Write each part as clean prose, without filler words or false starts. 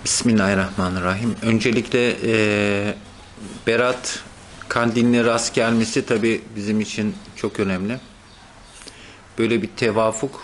Bismillahirrahmanirrahim. Öncelikle Berat Kandil'ine rast gelmesi tabii bizim için çok önemli. Böyle bir tevafuk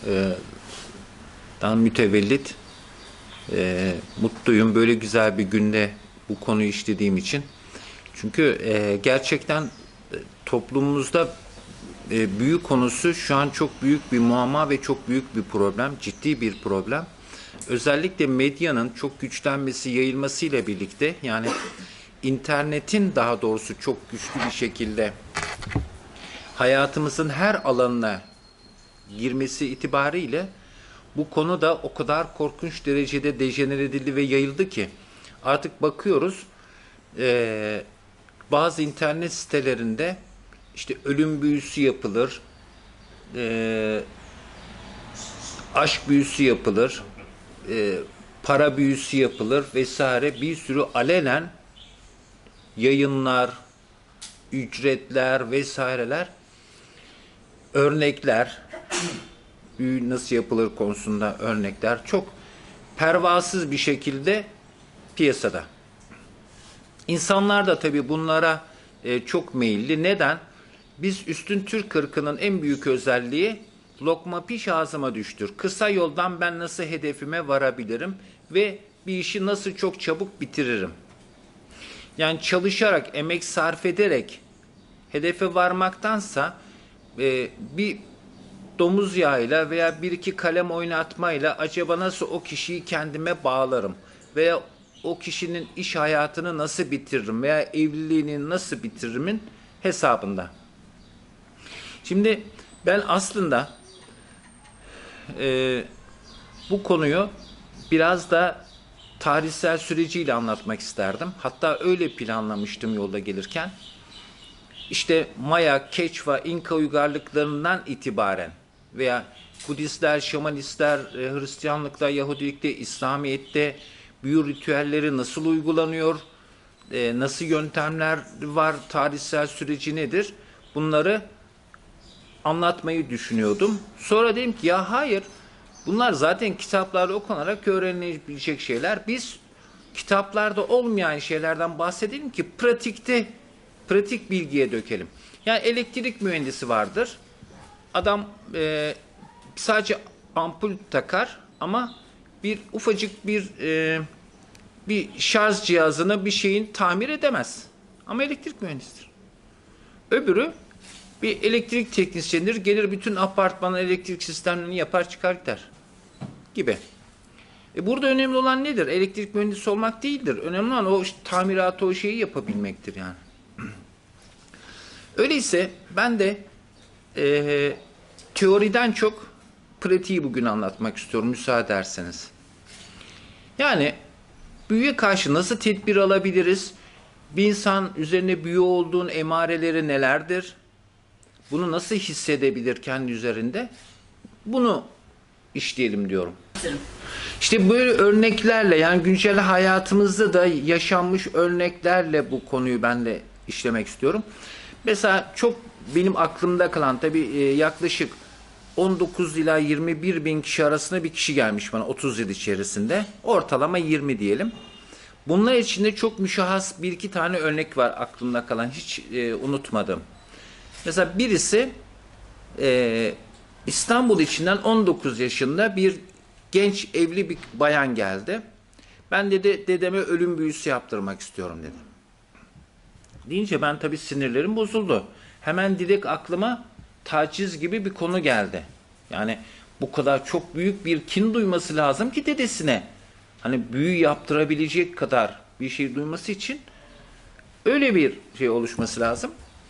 dan mütevellit mutluyum. Böyle güzel bir günde bu konuyu işlediğim için. Çünkü gerçekten toplumumuzda büyü konusu şu an çok büyük bir muamma ve çok büyük bir problem, ciddi bir problem. Özellikle medyanın çok güçlenmesi, yayılmasıyla birlikte, yani internetin daha doğrusu çok güçlü bir şekilde hayatımızın her alanına girmesi itibariyle bu konu da o kadar korkunç derecede dejenere edildi ve yayıldı ki artık bakıyoruz bazı internet sitelerinde işte ölüm büyüsü yapılır, aşk büyüsü yapılır, para büyüsü yapılır vesaire, bir sürü alenen yayınlar, ücretler vesaireler, örnekler, büyü nasıl yapılır konusunda örnekler çok pervasız bir şekilde piyasada. İnsanlar da tabii bunlara çok meyilli. Neden? Biz üstün Türk ırkının en büyük özelliği lokma piş ağzıma düştür. Kısa yoldan ben nasıl hedefime varabilirim ve bir işi nasıl çok çabuk bitiririm. Yani çalışarak, emek sarf ederek hedefe varmaktansa bir domuz yağıyla veya bir iki kalem oynatmayla acaba nasıl o kişiyi kendime bağlarım veya o kişinin iş hayatını nasıl bitiririm veya evliliğini nasıl bitiririmin hesabında. Şimdi ben aslında bu konuyu biraz da tarihsel süreciyle anlatmak isterdim. Hatta öyle planlamıştım yolda gelirken. İşte Maya, Keçva, İnka uygarlıklarından itibaren veya Budistler, Şamanistler, Hristiyanlıkta, Yahudilikte, İslamiyet'te büyü ritüelleri nasıl uygulanıyor, nasıl yöntemler var, tarihsel süreci nedir? Bunları anlatmayı düşünüyordum. Sonra dedim ki ya hayır, bunlar zaten kitaplarda okunarak öğrenilebilecek şeyler. Biz kitaplarda olmayan şeylerden bahsedelim ki pratik bilgiye dökelim. Yani elektrik mühendisi vardır. Adam sadece ampul takar ama bir ufacık bir şarj cihazını, bir şeyin tamir edemez. Ama elektrik mühendisidir. Öbürü bir elektrik teknisyenidir. Gelir bütün apartmanın elektrik sistemlerini yapar çıkar gider. Gibi. Burada önemli olan nedir? Elektrik mühendisi olmak değildir. Önemli olan o tamiratı, o şeyi yapabilmektir yani. Öyleyse ben de teoriden çok pratiği bugün anlatmak istiyorum müsaade ederseniz. Yani büyüye karşı nasıl tedbir alabiliriz? Bir insan üzerine büyü olduğun emareleri nelerdir? Bunu nasıl hissedebilir kendi üzerinde? Bunu işleyelim diyorum. İşte böyle örneklerle, yani güncel hayatımızda da yaşanmış örneklerle bu konuyu ben de işlemek istiyorum. Mesela çok benim aklımda kalan, tabii yaklaşık 19 ila 21 bin kişi arasında bir kişi gelmiş bana 30 yıl içerisinde. Ortalama 20 diyelim. Bunlar içinde çok müşahhas bir iki tane örnek var aklımda kalan, hiç unutmadım. Mesela birisi İstanbul içinden 19 yaşında bir genç evli bir bayan geldi. Ben dedi dedeme ölüm büyüsü yaptırmak istiyorum dedim. Deyince ben tabii sinirlerim bozuldu. Hemen direkt aklıma taciz gibi bir konu geldi. Yani bu kadar çok büyük bir kin duyması lazım ki dedesine. Hani büyü yaptırabilecek kadar bir şey duyması için öyle bir şey oluşması lazım.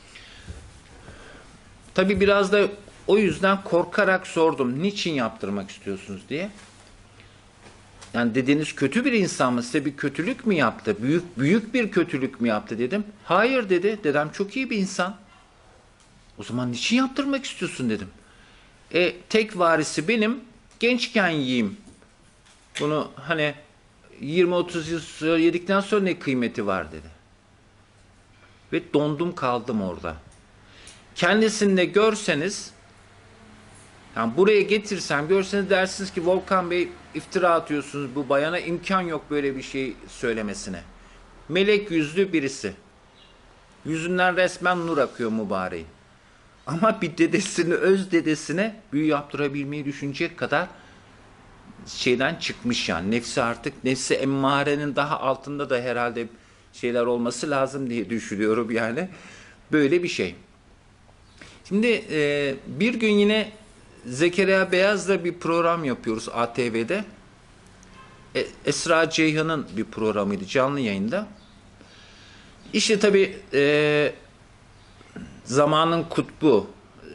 Tabii biraz da o yüzden korkarak sordum. Niçin yaptırmak istiyorsunuz diye. Yani dedeniz kötü bir insan mı? Size bir kötülük mü yaptı? Büyük bir kötülük mü yaptı dedim. Hayır dedi. Dedem çok iyi bir insan. O zaman niçin yaptırmak istiyorsun dedim. Tek varisi benim. Gençken yiyeyim. Bunu hani 20-30 yıl yedikten sonra ne kıymeti var dedi. Ve dondum kaldım orada. Kendisini de görseniz Yani buraya getirsem görseniz dersiniz ki Volkan Bey iftira atıyorsunuz bu bayana, imkan yok böyle bir şey söylemesine. Melek yüzlü birisi. Yüzünden resmen nur akıyor mübareğin. Ama bir dedesini, öz dedesine büyü yaptırabilmeyi düşünecek kadar şeyden çıkmış yani. Nefsi artık, nefsi emmarenin daha altında da herhalde şeyler olması lazım diye düşünüyorum yani. Böyle bir şey. Şimdi bir gün yine Zekeriya Beyaz'la bir program yapıyoruz ATV'de. Esra Ceyhan'ın bir programıydı canlı yayında. İşte tabii zamanın kutbu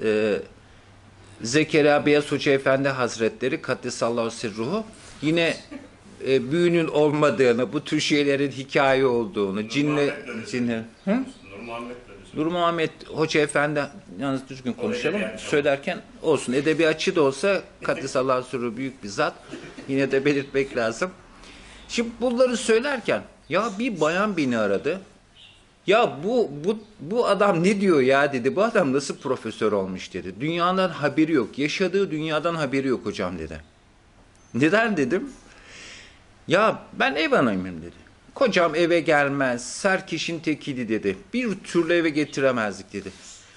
Zekeriya Beyaz Hoca Efendi Hazretleri Kaddesallahu sirruhu yine büyünün olmadığını, bu tür şeylerin hikaye olduğunu, cinle Nur Muhammed Hoca Efendi, yalnız düzgün konuşalım, söylerken olsun. Edebiyatçı da olsa Kaddesallahu sirruhu büyük bir zat. Yine de belirtmek lazım. Şimdi bunları söylerken ya bir bayan beni aradı. Ya bu adam ne diyor ya dedi. Bu adam nasıl profesör olmuş dedi. Dünyadan haberi yok. Yaşadığı dünyadan haberi yok hocam dedi. Neden dedim. Ya ben ev hanımıyım dedi. Kocam eve gelmez. Serkeşin tekiydi dedi. Bir türlü eve getiremezdik dedi.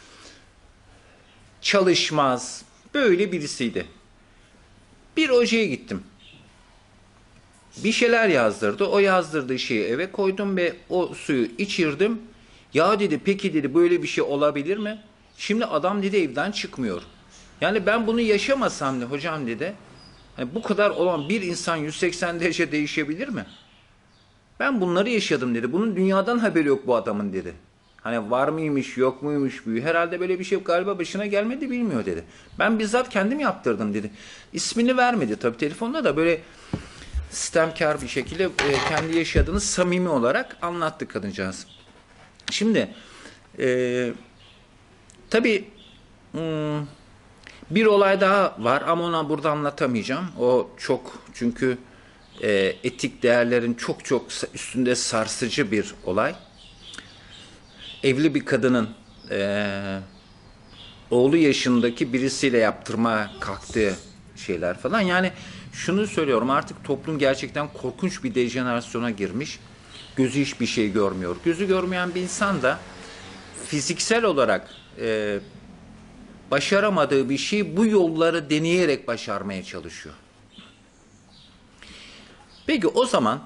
Çalışmaz. Böyle birisiydi. Bir hocaya gittim. Bir şeyler yazdırdı. O yazdırdığı şeyi eve koydum ve o suyu içirdim. Ya dedi peki dedi böyle bir şey olabilir mi? Şimdi adam dedi evden çıkmıyor. Yani ben bunu yaşamasam da hocam dedi. Hani bu kadar olan bir insan 180 derece değişebilir mi? Ben bunları yaşadım dedi. Bunun dünyadan haberi yok bu adamın dedi. Hani var mıymış yok muymuş büyü. Herhalde böyle bir şey galiba başına gelmedi bilmiyor dedi. Ben bizzat kendim yaptırdım dedi. İsmini vermedi tabii telefonda da böyle sistemkar bir şekilde kendi yaşadığını samimi olarak anlattı kadıncağız. Şimdi tabii bir olay daha var ama onu burada anlatamayacağım. O çok çünkü etik değerlerin çok çok üstünde sarsıcı bir olay. Evli bir kadının oğlu yaşındaki birisiyle yaptırma kalktığı şeyler falan. Yani şunu söylüyorum artık toplum gerçekten korkunç bir dejenerasyona girmiş. Gözü hiçbir şey görmüyor. Gözü görmeyen bir insan da fiziksel olarak başaramadığı bir şeyi bu yolları deneyerek başarmaya çalışıyor. Peki o zaman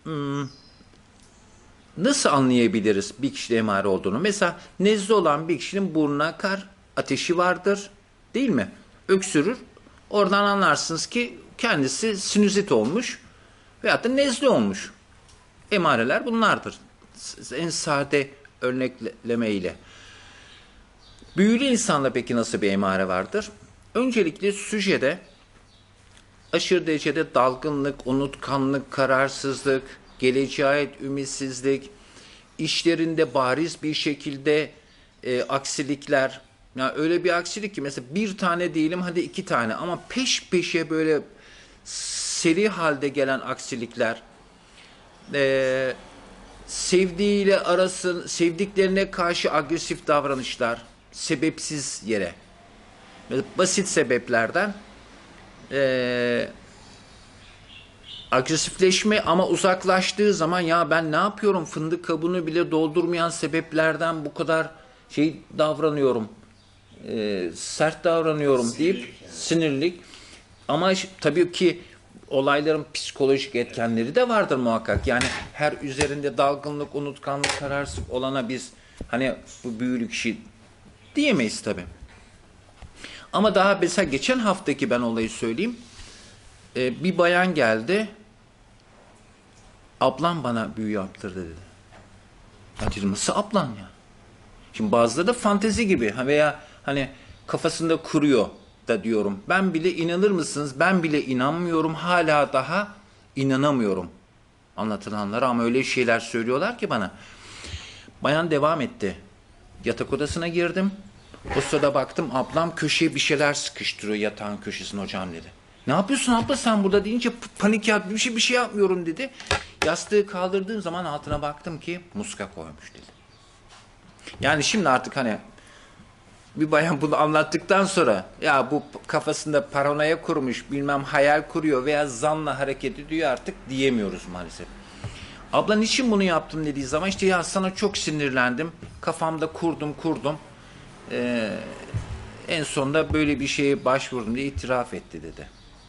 nasıl anlayabiliriz bir kişide emare olduğunu? Mesela nezle olan bir kişinin burnuna akar, ateşi vardır değil mi? Öksürür. Oradan anlarsınız ki kendisi sinüzit olmuş veyahut da nezle olmuş. Emareler bunlardır. En sade örnekleme ile. Büyülü insanda peki nasıl bir emare vardır? Öncelikle süjede aşırı derecede dalgınlık, unutkanlık, kararsızlık, geleceğe ait ümitsizlik, işlerinde bariz bir şekilde aksilikler. Yani öyle bir aksilik ki mesela bir tane diyelim hadi iki tane ama peş peşe böyle seri halde gelen aksilikler, sevdiğiyle arasın, sevdiklerine karşı agresif davranışlar, sebepsiz yere, basit sebeplerden agresifleşme ama uzaklaştığı zaman ya ben ne yapıyorum fındık kabuğunu bile doldurmayan sebeplerden bu kadar şey davranıyorum, sert davranıyorum deyip sinirlilik. Ama tabii ki olayların psikolojik etkenleri de vardır muhakkak. Yani her üzerinde dalgınlık, unutkanlık, kararsızlık olana biz hani bu büyülü kişi diyemeyiz tabii. Ama daha mesela geçen haftaki ben olayı söyleyeyim. Bir bayan geldi. Ablam bana büyü yaptırdı dedi. Ya dedim nasıl ablan ya? Şimdi bazıları da fantezi gibi veya hani kafasında kuruyor da diyorum. Ben bile inanır mısınız? Ben bile inanmıyorum. Hala daha inanamıyorum anlatılanlara ama öyle şeyler söylüyorlar ki bana. Bayan devam etti. Yatak odasına girdim. O sırada baktım ablam köşeye bir şeyler sıkıştırıyor yatağın köşesine hocam dedi. Ne yapıyorsun abla sen burada deyince panik yaptı bir şey yapmıyorum dedi. Yastığı kaldırdığım zaman altına baktım ki muska koymuş dedi. Yani şimdi artık hani bir bayan bunu anlattıktan sonra ya bu kafasında paranoya kurmuş, bilmem hayal kuruyor veya zanla hareket ediyor artık diyemiyoruz maalesef. Abla niçin bunu yaptım dediği zaman işte ya sana çok sinirlendim. Kafamda kurdum. En sonunda böyle bir şeye başvurdum diye itiraf etti dedi.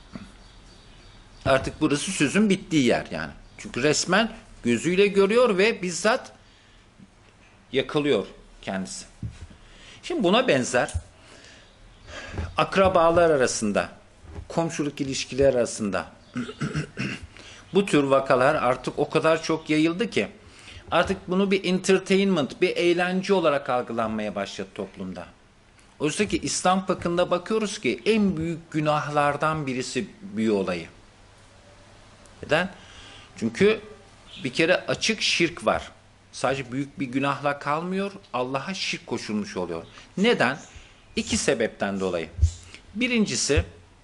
Artık burası sözün bittiği yer yani. Çünkü resmen gözüyle görüyor ve bizzat yakalıyor kendisi. Şimdi buna benzer akrabalar arasında, komşuluk ilişkileri arasında bu tür vakalar artık o kadar çok yayıldı ki artık bunu bir entertainment, bir eğlence olarak algılanmaya başladı toplumda. Oysa ki İslam fıkhında bakıyoruz ki en büyük günahlardan birisi büyü olayı. Neden? Çünkü bir kere açık şirk var. Sadece büyük bir günahla kalmıyor, Allah'a şirk koşulmuş oluyor. Neden? İki sebepten dolayı. Birincisi,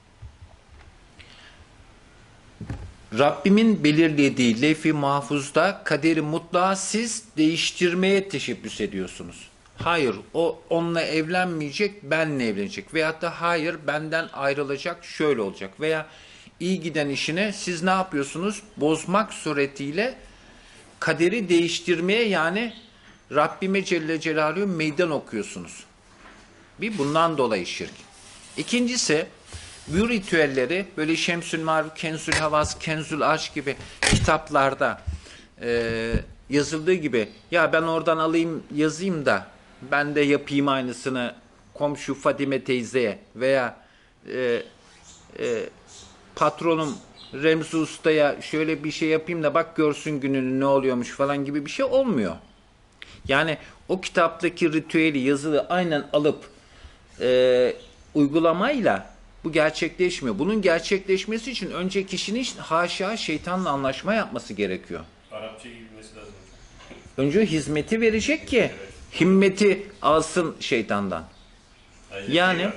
Rabbimin belirlediği levh-i mahfuzda kaderi mutlağı siz değiştirmeye teşebbüs ediyorsunuz. Hayır, o onunla evlenmeyecek, benle evlenecek. Veyahut da hayır, benden ayrılacak, şöyle olacak. Veya iyi giden işine siz ne yapıyorsunuz? Bozmak suretiyle kaderi değiştirmeye, yani Rabbime Celle Celaluhu meydan okuyorsunuz. Bir bundan dolayı şirk. İkincisi, bu ritüelleri böyle Şemsül Maruf, Kenzül Havas, Kenzül Aşk gibi kitaplarda yazıldığı gibi ya ben oradan alayım yazayım da ben de yapayım aynısını komşu Fadime teyzeye veya patronum Remzi Usta'ya şöyle bir şey yapayım da bak görsün gününün ne oluyormuş falan gibi bir şey olmuyor. Yani o kitaptaki ritüeli yazılı aynen alıp uygulamayla bu gerçekleşmiyor. Bunun gerçekleşmesi için önce kişinin haşa şeytanla anlaşma yapması gerekiyor. Arapça bilmesi lazım. Önce hizmeti verecek ki himmeti alsın şeytandan. Yani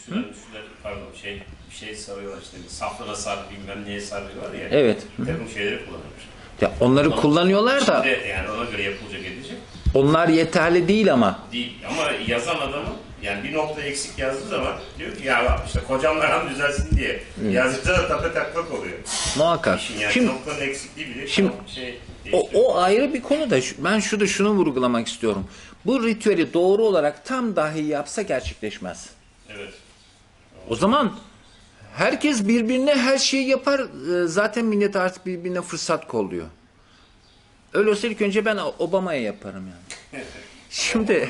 bir şey sarıyorlar işte. Saflara sar, bilmem neye sarıyorlar ya. evet. Bir takım şeyleri kullanıyorlar. Ya onları kullanıyorlar da yani ona göre yapılacak edecek. onlar yeterli değil ama. Değil ama yazan adamın yani bir nokta eksik yazdığı zaman diyor ki ya işte kocamla düzelsin diye yazınca da tepe taklak oluyor. Muhakkak. Yani Şimdi, noktanın eksikliği bile o ayrı bir konu da ben şunu vurgulamak istiyorum. Bu ritüeli doğru olarak tam dahi yapsa gerçekleşmez. Evet. O zaman herkes birbirine her şeyi yapar. Zaten millet artık birbirine fırsat kolluyor. Öyle olsa ilk önce ben Obama'ya yaparım yani. Şimdi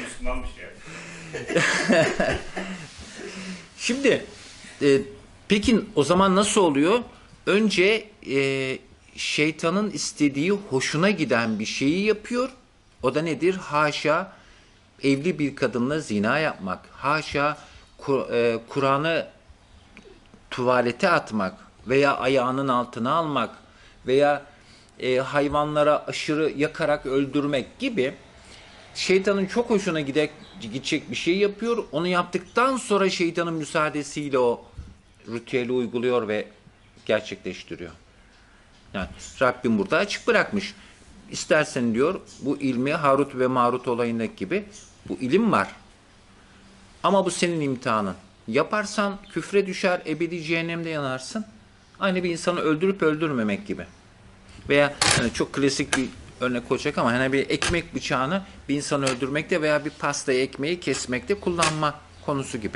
şimdi peki o zaman nasıl oluyor? Önce şeytanın istediği hoşuna giden bir şeyi yapıyor. O da nedir? Haşa evli bir kadınla zina yapmak. Haşa Kur'an'ı tuvalete atmak veya ayağının altına almak veya hayvanlara aşırı yakarak öldürmek gibi şeytanın çok hoşuna gidecek bir şey yapıyor. Onu yaptıktan sonra şeytanın müsaadesiyle o ritüeli uyguluyor ve gerçekleştiriyor. Yani Rabbim burada açık bırakmış. İstersen diyor bu ilmi Harut ve Marut olayındaki gibi bu ilim var. Ama bu senin imtihanın. Yaparsan küfre düşer, ebedi cehennemde yanarsın. Aynı bir insanı öldürüp öldürmemek gibi. Veya yani çok klasik bir örnek olacak ama hani bir ekmek bıçağını bir insanı öldürmekte veya bir pastayı ekmeği kesmekte kullanma konusu gibi.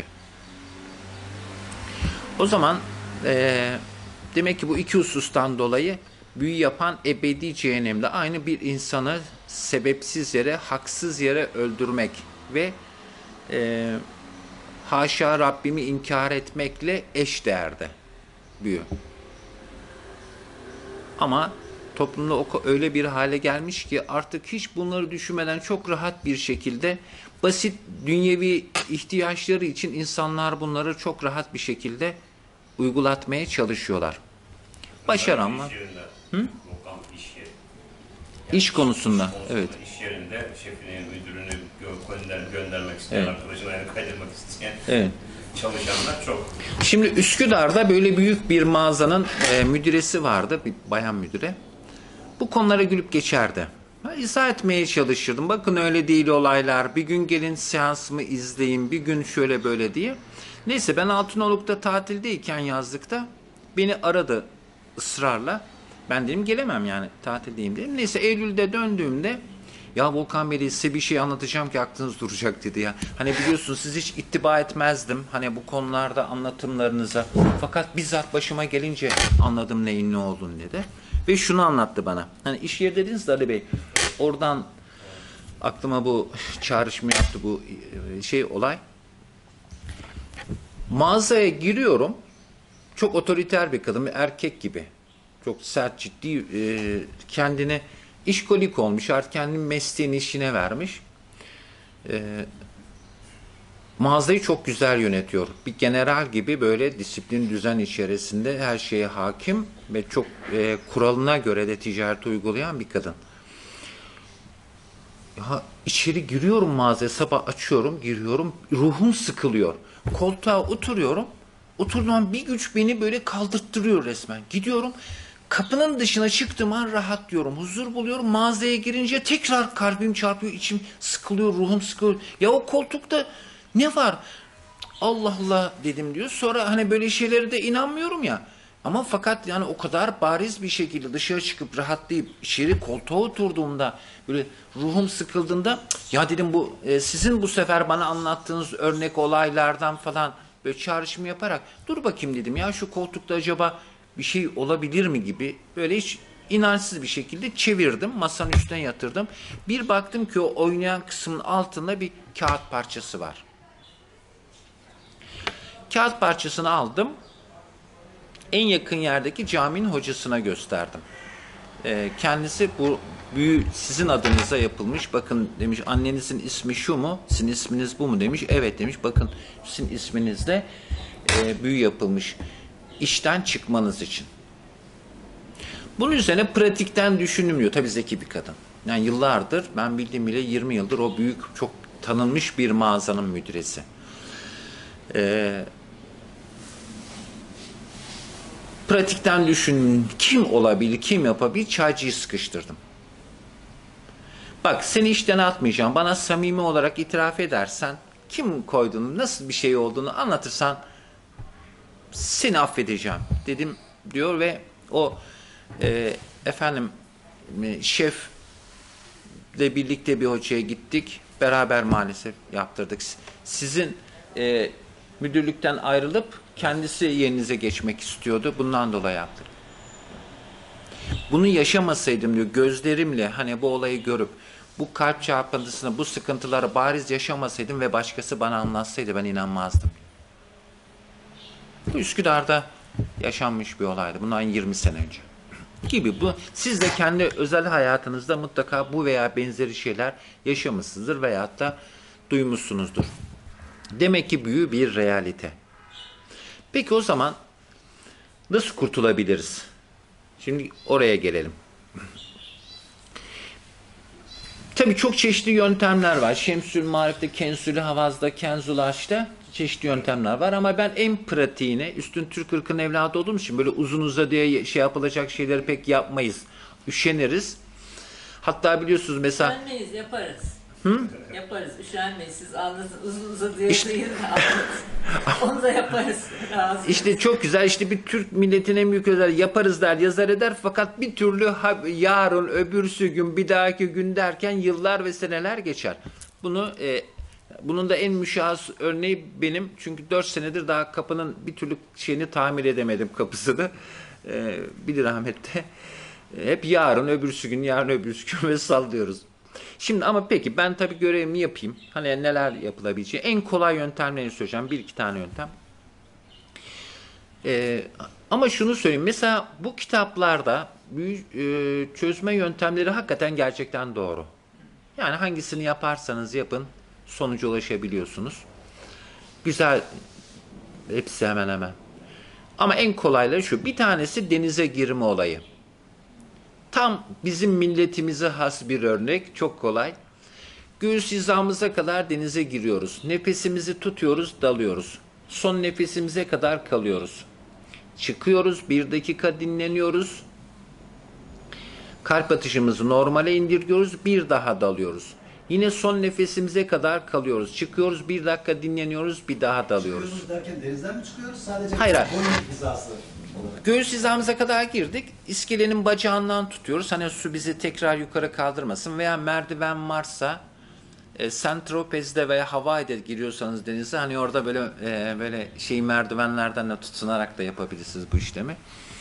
O zaman demek ki bu iki husustan dolayı büyü yapan ebedi cehennemde aynı bir insanı sebepsiz yere, haksız yere öldürmek ve haşa Rabbimi inkar etmekle eş değerde büyü. Ama toplumda öyle bir hale gelmiş ki artık hiç bunları düşünmeden çok rahat bir şekilde basit dünyevi ihtiyaçları için insanlar bunları çok rahat bir şekilde uygulatmaya çalışıyorlar. Başaranlar. İş konusunda, evet. İş yerinde şefini, müdürünü göndermek isteyen, evet. Arkadaşına yani kaydırmak isteyen evet. Çalışanlar çok. Şimdi Üsküdar'da böyle büyük bir mağazanın müdüresi vardı, bir bayan müdüre. Bu konulara gülüp geçerdi. İzah etmeye çalışırdım. Bakın öyle değil olaylar. Bir gün gelin seansımı izleyin. Bir gün şöyle böyle diye. Neyse ben Altınoluk'ta tatildeyken yazlıkta beni aradı ısrarla. Ben dedim gelemem yani tatildeyim dedim. Neyse Eylül'de döndüğümde ya Volkan Bey size bir şey anlatacağım ki aklınız duracak dedi ya. Hani biliyorsunuz siz hiç ittiba etmezdim. Hani bu konularda anlatımlarınıza. Fakat bizzat başıma gelince anladım neyin ne olduğunu dedi. Ve şunu anlattı bana. Hani iş yeri dediniz de Ali Bey. Oradan aklıma bu çağrışımı yaptı bu olay. Mağazaya giriyorum. Çok otoriter bir kadın, bir erkek gibi. Çok sert, ciddi, kendine işkolik olmuş. Artık kendini mesleğini işine vermiş. Mağazayı çok güzel yönetiyor. Bir general gibi böyle disiplin, düzen içerisinde her şeye hakim ve çok kuralına göre de ticareti uygulayan bir kadın. Ya içeri giriyorum mağazaya, sabah açıyorum, giriyorum, ruhum sıkılıyor. Koltuğa oturuyorum. Oturduğum bir güç beni böyle kaldırttırıyor resmen. Gidiyorum, kapının dışına çıktığım an rahatlıyorum, huzur buluyorum. Mağazaya girince tekrar kalbim çarpıyor, içim sıkılıyor, ruhum sıkılıyor. Ya o koltukta ne var? Allah Allah dedim diyor. Sonra hani böyle şeylere de inanmıyorum ya. Ama fakat yani o kadar bariz bir şekilde dışarı çıkıp rahatlayıp içeri koltuğa oturduğumda böyle ruhum sıkıldığında ya dedim bu sizin bu sefer bana anlattığınız örnek olaylardan falan böyle çağrışım yaparak dur bakayım dedim ya şu koltukta acaba bir şey olabilir mi gibi böyle hiç inançsız bir şekilde çevirdim. Masanın üstüne yatırdım. Bir baktım ki o oynayan kısmın altında bir kağıt parçası var. Kağıt parçasını aldım. En yakın yerdeki caminin hocasına gösterdim. Kendisi bu büyü sizin adınıza yapılmış. Bakın demiş annenizin ismi şu mu? Sizin isminiz bu mu demiş. Evet demiş. Bakın sizin isminizle büyü yapılmış. İşten çıkmanız için. Bunun üzerine pratikten düşünülmüyor. Tabii zeki bir kadın. Yani yıllardır ben bildiğim bile 20 yıldır o büyük çok tanınmış bir mağazanın müdüresi. Pratikten düşün kim olabilir, kim yapabilir? Çaycıyı sıkıştırdım. Bak seni işten atmayacağım. Bana samimi olarak itiraf edersen, kim koyduğunu, nasıl bir şey olduğunu anlatırsan seni affedeceğim dedim diyor ve o şefle birlikte bir hocaya gittik. Beraber maalesef yaptırdık. Sizin müdürlükten ayrılıp kendisi yerinize geçmek istiyordu. Bundan dolayı yaptırdım. Bunu yaşamasaydım diyor gözlerimle hani bu olayı görüp bu kalp çarpıntısını, bu sıkıntıları bariz yaşamasaydım ve başkası bana anlatsaydı ben inanmazdım. Bu Üsküdar'da yaşanmış bir olaydı. Bundan 20 sene önce. Gibi bu. Siz de kendi özel hayatınızda mutlaka bu veya benzeri şeyler yaşamışsınızdır veyahut da duymuşsunuzdur. Demek ki büyü bir realite. Peki o zaman nasıl kurtulabiliriz? Şimdi oraya gelelim. Tabii çok çeşitli yöntemler var. Şemsül Marif'te, Kensül Havaz'da, Kenzul Aş'ta çeşitli yöntemler var ama ben en pratiğine, üstün Türk ırkının evladı olduğum için böyle uzun uzadıya şey yapılacak şeyleri pek yapmayız. Üşeniriz. Hatta biliyorsunuz mesela... Üşenmeyiz, yaparız. Hı? Yaparız, üşenmeyiz. Siz anlatın, uzun uzadıya değil de anlatın. Onu da yaparız. Razı İşte çok güzel, işte bir Türk milletine en büyük özel yaparız der, yazar eder fakat bir türlü yarın, öbürsü gün, bir dahaki gün derken yıllar ve seneler geçer. Bunun da en müşahhas örneği benim. Çünkü 4 senedir daha kapının bir türlü şeyini tamir edemedim kapısını. Bir rahmette. Hep yarın, öbürsü gün, yarın, öbürsü gün ve sallıyoruz. Şimdi ama peki ben tabii görevimi yapayım. Hani neler yapılabileceği. En kolay yöntemlerini söyleyeceğim. 1-2 tane yöntem. Ama şunu söyleyeyim. Mesela bu kitaplarda çözme yöntemleri hakikaten gerçekten doğru. Yani hangisini yaparsanız yapın sonuca ulaşabiliyorsunuz. Güzel. Hepsi hemen hemen. Ama en kolayları şu. Bir tanesi denize girme olayı. Tam bizim milletimize has bir örnek. Çok kolay. Göğüs hizamıza kadar denize giriyoruz. Nefesimizi tutuyoruz, dalıyoruz. Son nefesimize kadar kalıyoruz. Çıkıyoruz, 1 dakika dinleniyoruz. Kalp atışımızı normale indirgiyoruz, bir daha dalıyoruz. Yine son nefesimize kadar kalıyoruz. Çıkıyoruz, 1 dakika dinleniyoruz, bir daha dalıyoruz. Çıkıyoruz derken denizden mi çıkıyoruz? Sadece Hayır. boyun hizası olarak. Göğüs hizamıza kadar girdik. İskelenin bacağından tutuyoruz. Hani su bizi tekrar yukarı kaldırmasın. Veya merdiven varsa Saint-Tropez'de veya Hawaii'de giriyorsanız denize, hani orada böyle merdivenlerden de tutunarak da yapabilirsiniz bu işlemi.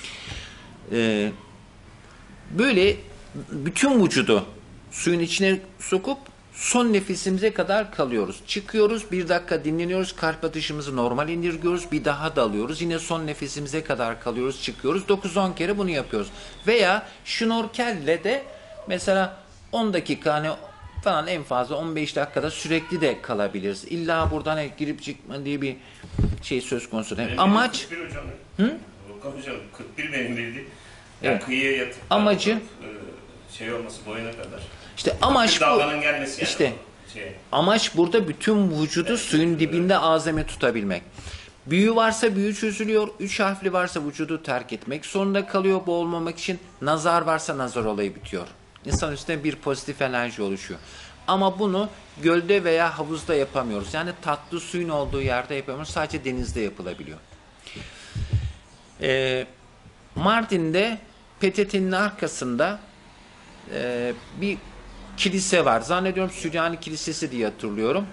Böyle bütün vücudu suyun içine sokup son nefesimize kadar kalıyoruz. Çıkıyoruz, 1 dakika dinleniyoruz, kalp atışımızı normal indirgiyoruz, bir daha dalıyoruz. Yine son nefesimize kadar kalıyoruz, çıkıyoruz. 9-10 kere bunu yapıyoruz. Veya şnorkelle de mesela 10 dakika hani falan, en fazla 15 dakikada sürekli de kalabiliriz. İlla buradan girip çıkma diye bir şey söz konusu değil. Amaç 41 hocam. Volkan hocam 41 benim dedi. Yani Evet. kıyıya yatıp Amacı şey olması, boyuna kadar. işte amaç bu. Dalganın gelmesi yani. İşte amaç burada bütün vücudu suyun dibinde azami tutabilmek. Büyü varsa büyü çözülüyor. 3 harfli varsa vücudu terk etmek zorunda kalıyor boğulmamak için. Nazar varsa nazar olayı bitiyor. İnsan üstüne bir pozitif enerji oluşuyor. Ama bunu gölde veya havuzda yapamıyoruz. Yani tatlı suyun olduğu yerde yapamıyoruz. Sadece denizde yapılabiliyor. Mardin'de PTT'nin arkasında bir kilise var. Zannediyorum Süryani Kilisesi diye hatırlıyorum.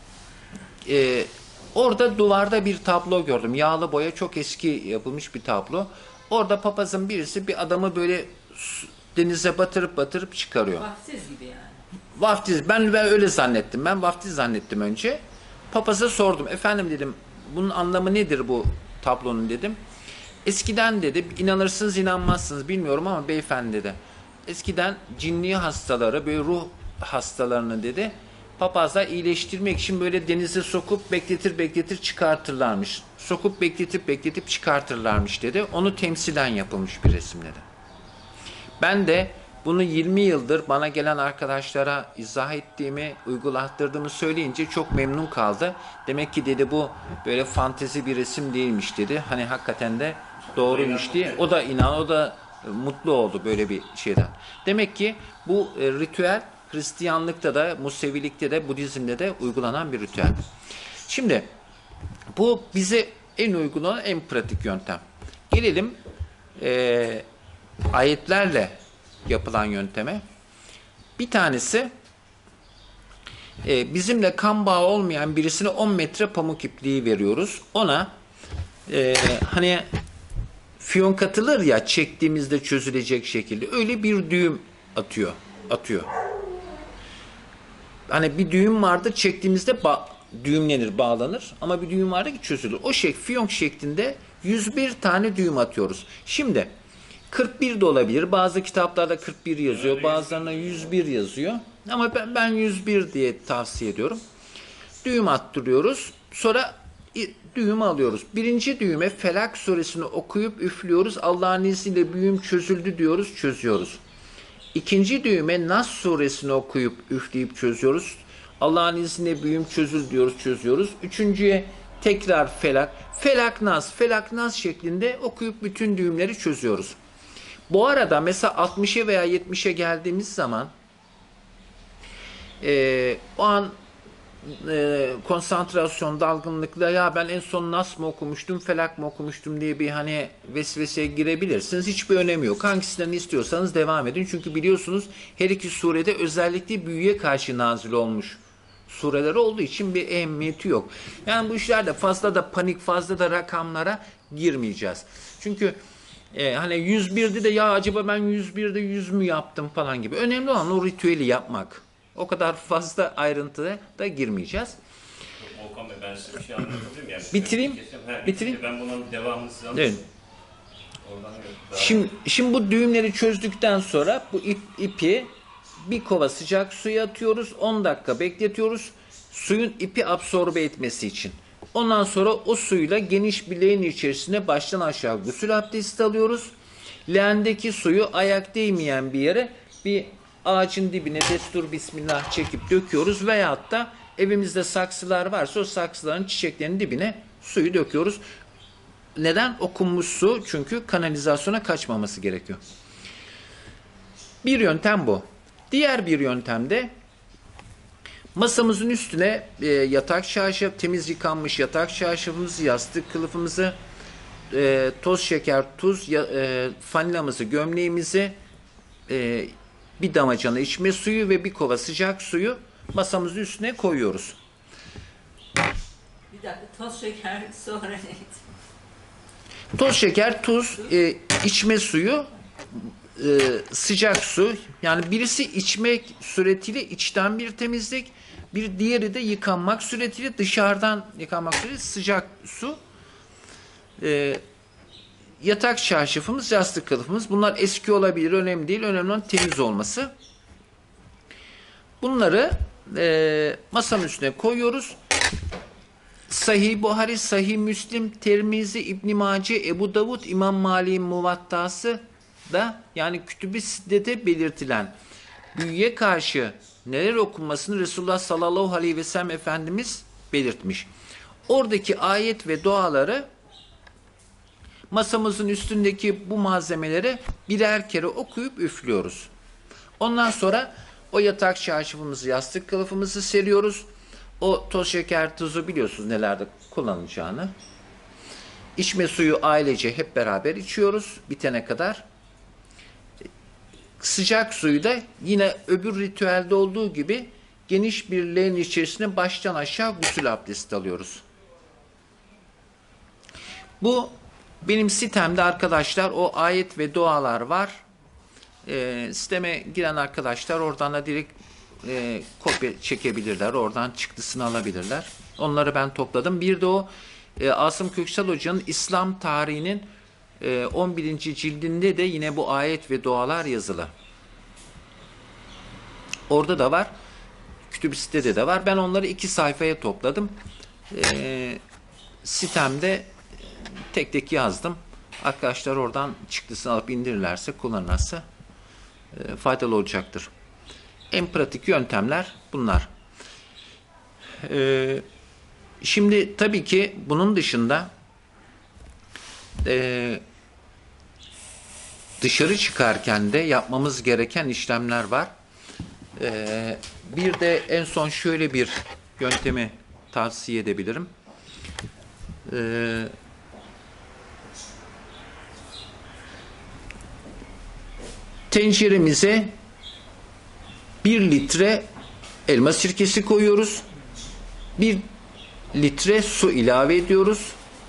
Orada duvarda bir tablo gördüm. Yağlı boya, çok eski yapılmış bir tablo. Orada papazın birisi bir adamı böyle denize batırıp çıkarıyor. Vaftiz gibi yani. Vaftiz. Ben öyle zannettim. Ben vaftiz zannettim önce. Papaza sordum. Efendim dedim, bunun anlamı nedir bu tablonun dedim. Eskiden dedi, inanırsınız inanmazsınız bilmiyorum ama beyefendi dedi, eskiden cinni hastaları, böyle ruh hastalarını dedi, papazlar iyileştirmek için böyle denize sokup bekletir çıkartırlarmış. Sokup bekletip çıkartırlarmış dedi. Onu temsilen yapılmış bir resim dedi. Ben de bunu 20 yıldır bana gelen arkadaşlara izah ettiğimi, uygulattırdığımı söyleyince çok memnun kaldı. Demek ki dedi bu böyle fantezi bir resim değilmiş dedi. Hani hakikaten de doğruymuş diye. O da mutlu oldu böyle bir şeyden. Demek ki bu ritüel Hristiyanlıkta da, Musevilikte de, Budizm'de de uygulanan bir ritüel. Şimdi bu bize en uygulanan, en pratik yöntem. Gelelim ayetlerle yapılan yönteme. Bir tanesi bizimle kan bağı olmayan birisine 10 metre pamuk ipliği veriyoruz. Ona hani fiyon katılır ya, çektiğimizde çözülecek şekilde öyle bir düğüm atıyor. Hani bir düğüm vardır, çektiğimizde düğümlenir, bağlanır, ama bir düğüm vardır ki çözülür. O fiyonk şeklinde 101 tane düğüm atıyoruz. Şimdi 41 de olabilir. Bazı kitaplarda 41 yazıyor. Bazılarında 101 yazıyor. Ama ben 101 diye tavsiye ediyorum. Düğüm attırıyoruz. Sonra düğüm alıyoruz. Birinci düğüme Felak suresini okuyup üflüyoruz. Allah'ın izniyle düğüm çözüldü diyoruz. Çözüyoruz. İkinci düğüme Nas suresini okuyup üfleyip çözüyoruz. Allah'ın izniyle düğüm çözüldü diyoruz. Çözüyoruz. Üçüncüye tekrar Felak Nas şeklinde okuyup bütün düğümleri çözüyoruz. Bu arada mesela 60'a veya 70'e geldiğimiz zaman o an konsantrasyon, dalgınlıkla ya ben en son Nas mı okumuştum, Felak mı okumuştum diye bir hani vesveseye girebilirsiniz. Hiçbir önemi yok. Hangisinden istiyorsanız devam edin. Çünkü biliyorsunuz her iki surede özellikle büyüye karşı nazil olmuş sureler olduğu için bir ehemmiyeti yok. Yani bu işlerde fazla da panik, fazla da rakamlara girmeyeceğiz. Çünkü hani 101'de de ya acaba ben 101'de 100 mü yaptım falan gibi. Önemli olan o ritüeli yapmak. O kadar fazla ayrıntıya da girmeyeceğiz. Volkan Bey, ben size bir şey anlatayım. Yani Bitireyim. Ben bunun devamını size anlatayım. Evet. Şimdi bu düğümleri çözdükten sonra bu ipi bir kova sıcak suya atıyoruz. 10 dakika bekletiyoruz. Suyun ipi absorbe etmesi için. Ondan sonra o suyla geniş bir leğen içerisine baştan aşağı gusül abdesti alıyoruz. Leğendeki suyu ayak değmeyen bir yere, bir ağacın dibine destur bismillah çekip döküyoruz. Veyahut da evimizde saksılar varsa o saksıların çiçeklerinin dibine suyu döküyoruz. Neden? Okunmuş su çünkü kanalizasyona kaçmaması gerekiyor. Bir yöntem bu. Diğer bir yöntem de masamızın üstüne yatak çarşaf, temiz yıkanmış yatak çarşafımızı, yastık kılıfımızı, toz şeker, tuz, fanilamızı, gömleğimizi, bir damacana içme suyu ve bir kova sıcak suyu masamızın üstüne koyuyoruz. Bir dakika, toz şeker sonra neydi? Toz şeker, tuz, içme suyu, sıcak su. Yani birisi içmek suretiyle içten bir temizlik, bir diğeri de yıkanmak suretiyle dışarıdan yıkanmak suretiyle sıcak su. Yatak çarşafımız, yastık kılıfımız. Bunlar eski olabilir, önemli değil. Önemli olan temiz olması. Bunları masanın üstüne koyuyoruz. Sahih Buhari, Sahih Müslim, Tirmizi, İbn Mace, Ebu Davud, İmam Malik'in Muvattası da yani Kütüb-i Siddet'te belirtilen büyüye karşı neler okunmasını Resulullah sallallahu aleyhi ve sellem Efendimiz belirtmiş. Oradaki ayet ve duaları masamızın üstündeki bu malzemeleri birer kere okuyup üflüyoruz. Ondan sonra o yatak çarşafımızı, yastık kılıfımızı seriyoruz. O toz şeker, tuzu biliyorsunuz nelerde kullanılacağını. İçme suyu ailece hep beraber içiyoruz bitene kadar. Sıcak suyu da yine öbür ritüelde olduğu gibi geniş bir leğen içerisine baştan aşağı gusül abdesti alıyoruz. Bu benim sitemde arkadaşlar o ayet ve dualar var. Siteme giren arkadaşlar oradan da direkt kopya çekebilirler. Oradan çıktısını alabilirler. Onları ben topladım. Bir de o Asım Köksal Hoca'nın İslam tarihinin 11. cildinde de yine bu ayet ve dualar yazılı. Orada da var. Kütüb-i Sitte'de de var. Ben onları 2 sayfaya topladım. Sitemde tek tek yazdım. Arkadaşlar oradan çıktısını alıp indirirlerse, kullanırlarsa faydalı olacaktır. En pratik yöntemler bunlar. Şimdi tabii ki bunun dışında dışarı çıkarken de yapmamız gereken işlemler var. Bir de en son şöyle bir yöntemi tavsiye edebilirim. Tenceremize 1 litre elma sirkesi koyuyoruz. 1 litre su ilave ediyoruz.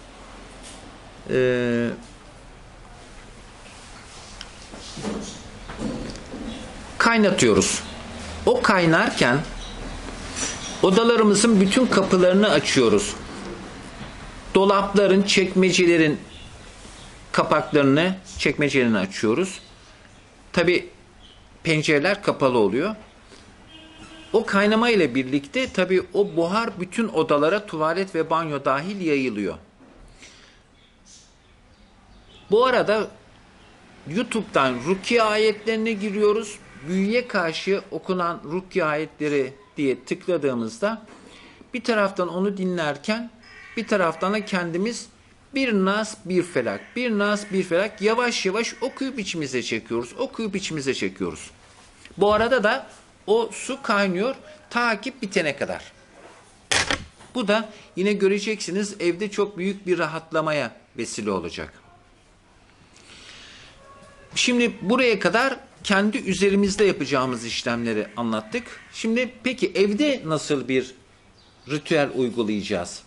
Kaynatıyoruz. O kaynarken odalarımızın bütün kapılarını açıyoruz. Dolapların, çekmecelerin kapaklarını, çekmecelerini açıyoruz. Tabi pencereler kapalı oluyor. O kaynama ile birlikte tabi o buhar bütün odalara, tuvalet ve banyo dahil yayılıyor. Bu arada YouTube'dan rukiye ayetlerine giriyoruz. Büyüye karşı okunan rukiye ayetleri diye tıkladığımızda bir taraftan onu dinlerken bir taraftan da kendimiz bir nas bir felak, bir nas bir felak yavaş yavaş okuyup içimize çekiyoruz. Okuyup içimize çekiyoruz. Bu arada da o su kaynıyor takip bitene kadar. Bu da yine göreceksiniz evde çok büyük bir rahatlamaya vesile olacak. Şimdi buraya kadar kendi üzerimizde yapacağımız işlemleri anlattık. Şimdi peki evde nasıl bir ritüel uygulayacağız?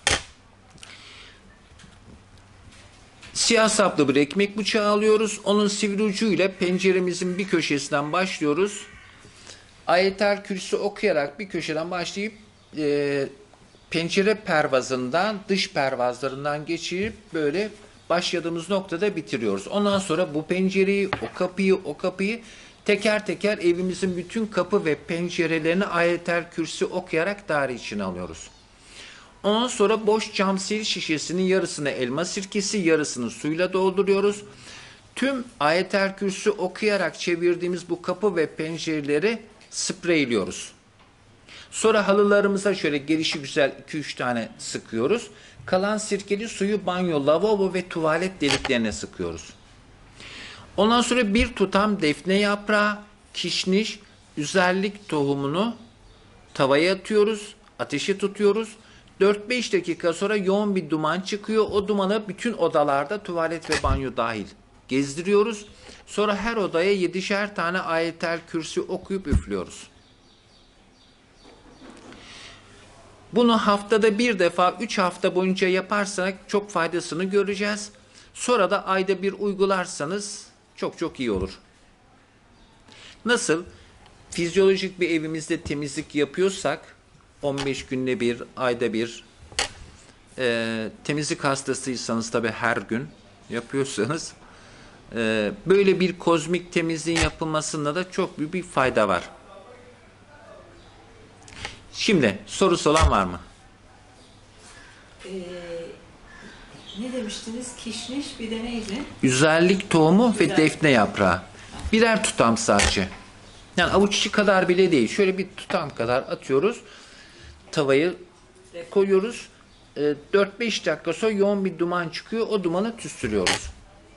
Siyah saplı bir ekmek bıçağı alıyoruz. Onun sivri ucuyla penceremizin bir köşesinden başlıyoruz. Ayetel Kürsü okuyarak bir köşeden başlayıp pencere pervazından, dış pervazlarından geçirip böyle başladığımız noktada bitiriyoruz. Ondan sonra bu pencereyi, o kapıyı teker teker evimizin bütün kapı ve pencerelerini Ayetel Kürsü okuyarak daire içine alıyoruz. Ondan sonra boş cam sil şişesinin yarısını elma sirkesi, yarısını suyla dolduruyoruz. Tüm Ayetel Kürsü okuyarak çevirdiğimiz bu kapı ve pencereleri spreyliyoruz. Sonra halılarımıza şöyle gelişigüzel 2-3 tane sıkıyoruz. Kalan sirkeli suyu banyo, lavabo ve tuvalet deliklerine sıkıyoruz. Ondan sonra bir tutam defne yaprağı, kişniş, üzerlik tohumunu tavaya atıyoruz. Ateşe tutuyoruz. 4-5 dakika sonra yoğun bir duman çıkıyor. O dumanı bütün odalarda, tuvalet ve banyo dahil gezdiriyoruz. Sonra her odaya 7'şer tane ayetel kürsi okuyup üflüyoruz. Bunu haftada bir defa 3 hafta boyunca yaparsak çok faydasını göreceğiz. Sonra da ayda bir uygularsanız çok çok iyi olur. Nasıl? Fizyolojik bir evimizde temizlik yapıyorsak 15 günde bir, ayda bir, temizlik hastasıysanız tabii her gün yapıyorsanız böyle bir kozmik temizliğin yapılmasında da çok büyük bir fayda var. Şimdi sorusu olan var mı? Ne demiştiniz? Kişniş bir de neydi? Üzerlik tohumu ve defne yaprağı. Birer tutam sadece. Yani avuç içi kadar bile değil. Şöyle bir tutam kadar atıyoruz. Tavayı koyuyoruz. 4-5 dakika sonra yoğun bir duman çıkıyor. O dumanı tüstürüyoruz.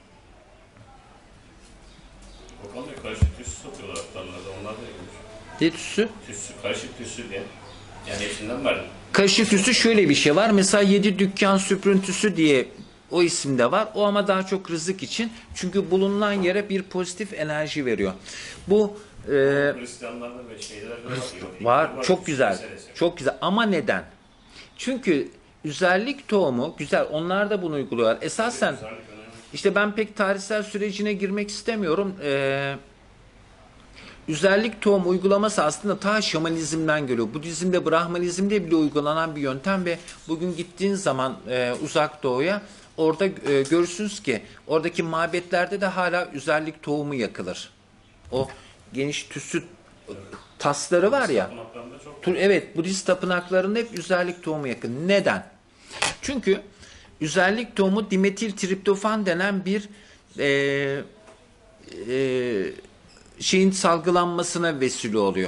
O konuda karışık tüssü satıyorlar aktarlarda. Onlar da iyiymiş. Ne tüsü? Tüssü, karışık tüssü diye. Yani hepsinden var. Karışık tüsü şöyle bir şey var. Mesela 7 dükkan süprüntüsü diye o isimde var. O ama daha çok rızık için. Çünkü bulunan yere bir pozitif enerji veriyor. Bu Hristiyanlarda böyle şeyler var. Çok güzel. Çok güzel. Ama neden? Çünkü üzerlik tohumu güzel. Onlar da bunu uyguluyorlar. Esasen işte ben pek tarihsel sürecine girmek istemiyorum. Üzerlik tohum uygulaması aslında ta şamanizmden geliyor. Budizm'de, Brahmanizm'de bile uygulanan bir yöntem ve bugün gittiğin zaman uzak doğuya orada görürsünüz ki oradaki mabetlerde de hala üzerlik tohumu yakılır. O geniş tüsü tasları var ya. Evet, Budist tapınaklarında hep üzerlik tohumu yakın. Neden? Çünkü üzerlik tohumu dimetil triptofan denen bir şeyin salgılanmasına vesile oluyor.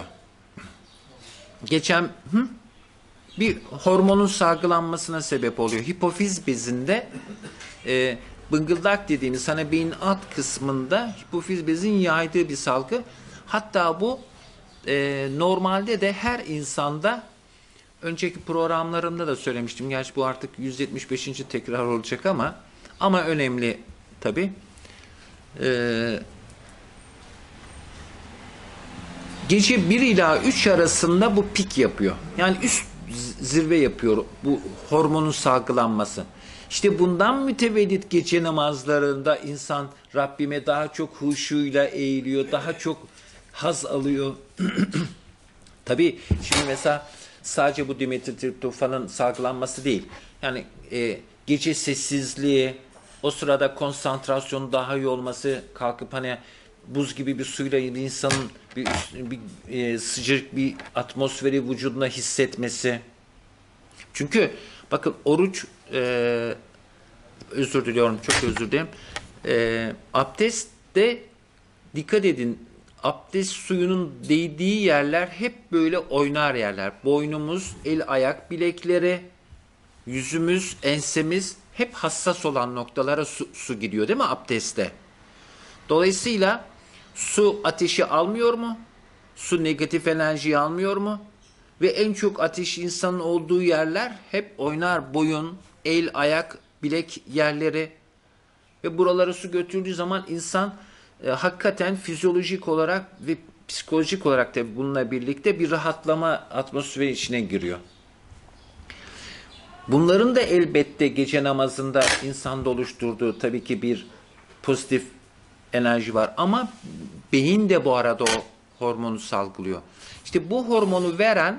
Geçen bir hormonun salgılanmasına sebep oluyor. Hipofiz bezinde bıngıldak dediğimiz hani beynin alt kısmında hipofiz bezin yaydığı bir salgı. Hatta bu normalde de her insanda önceki programlarımda da söylemiştim. Gerçi bu artık 175. tekrar olacak ama önemli tabii. Gece 1 ila 3 arasında bu pik yapıyor. Yani üst zirve yapıyor bu hormonun salgılanması. İşte bundan mütevellit gece namazlarında insan Rabbime daha çok huşuyla eğiliyor, daha çok haz alıyor. Tabii şimdi mesela sadece bu dimetiltriptofanın salgılanması değil. Yani gece sessizliği, o sırada konsantrasyonun daha iyi olması, kalkıp hani buz gibi bir suyla bir insanın bir sıcak bir atmosferi vücuduna hissetmesi. Çünkü bakın oruç özür diliyorum, çok özür dilerim. Abdestte dikkat edin, abdest suyunun değdiği yerler hep böyle oynar yerler. Boynumuz, el ayak bilekleri, yüzümüz, ensemiz hep hassas olan noktalara su gidiyor değil mi abdestte? Dolayısıyla su ateşi almıyor mu? Su negatif enerjiyi almıyor mu? Ve en çok ateş insanın olduğu yerler hep oynar. Boyun, el, ayak, bilek yerleri. Ve buralara su götürdüğü zaman insan hakikaten fizyolojik olarak ve psikolojik olarak da bununla birlikte bir rahatlama atmosferi içine giriyor. Bunların da elbette gece namazında insanda oluşturduğu tabii ki bir pozitif enerji var. Ama beyin de bu arada o hormonu salgılıyor. İşte bu hormonu veren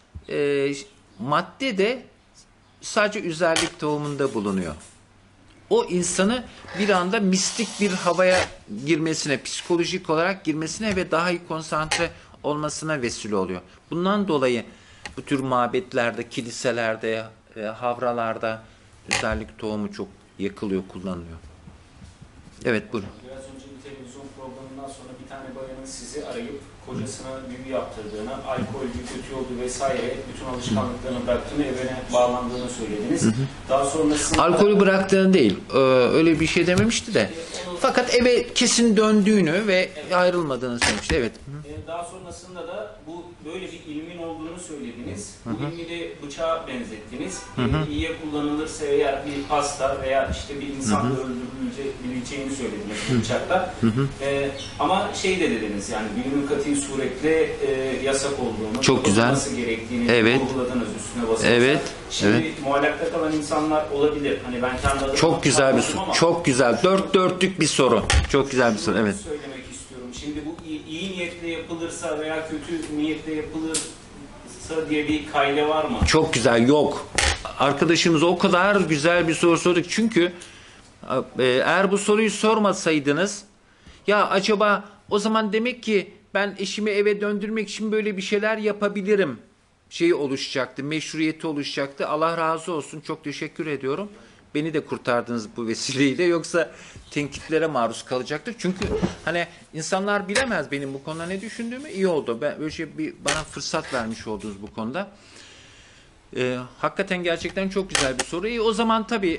madde de sadece üzerlik tohumunda bulunuyor. O insanı bir anda mistik bir havaya girmesine, psikolojik olarak girmesine ve daha iyi konsantre olmasına vesile oluyor. Bundan dolayı bu tür mabetlerde, kiliselerde, havralarda üzerlik tohumu çok yakılıyor, kullanılıyor. Evet, buyurun. Biraz önce bir televizyon programından sonra bir tane bayanın sizi arayıp kocasına büyü yaptırdığını, alkolcü, kötü yoldu vesaire bütün alışkanlıklarını bıraktığını, evine bağlandığını söylediniz. Daha sonrasında... Alkolü bıraktığını değil, öyle bir şey dememişti de. Fakat eve kesin döndüğünü ve ayrılmadığını söylemişti. Evet. Daha sonrasında da bu böyle bir ilmin olduğunu söylediniz. Bu ilmi de bıçağa benzettiniz. İyiye kullanılırsa eğer bir hasta veya işte bir insan öldürülebileceğini söylediniz bu bıçakla. Ama şey de dediniz, yani bilimin kat'i suretle yasak olduğunu, çok güzel, kullanılması gerektiğini vurguladınız, üstüne basınız. Evet. Şimdi muallakta kalan insanlar olabilir. Hani ben kendi adıma çok güzel bir soru. Çok güzel. Dört dörtlük bir soru. Çok güzel bir soru. Evet. Söylemek istiyorum. Şimdi bu iyi niyetle yapılırsa veya kötü niyetle yapılırsa diye bir kaide var mı? Çok güzel. Yok. Arkadaşımız o kadar güzel bir soru sorduk. Çünkü eğer bu soruyu sormasaydınız, ya acaba o zaman demek ki ben eşimi eve döndürmek için böyle bir şeyler yapabilirim şeyi oluşacaktı, meşruiyeti oluşacaktı. Allah razı olsun, çok teşekkür ediyorum. Beni de kurtardınız bu vesileyle, yoksa tenkitlere maruz kalacaktık. Çünkü hani insanlar bilemez benim bu konuda ne düşündüğümü. İyi oldu. Ben böyle şey, bana fırsat vermiş oldunuz bu konuda. Hakikaten gerçekten çok güzel bir soru. O zaman tabii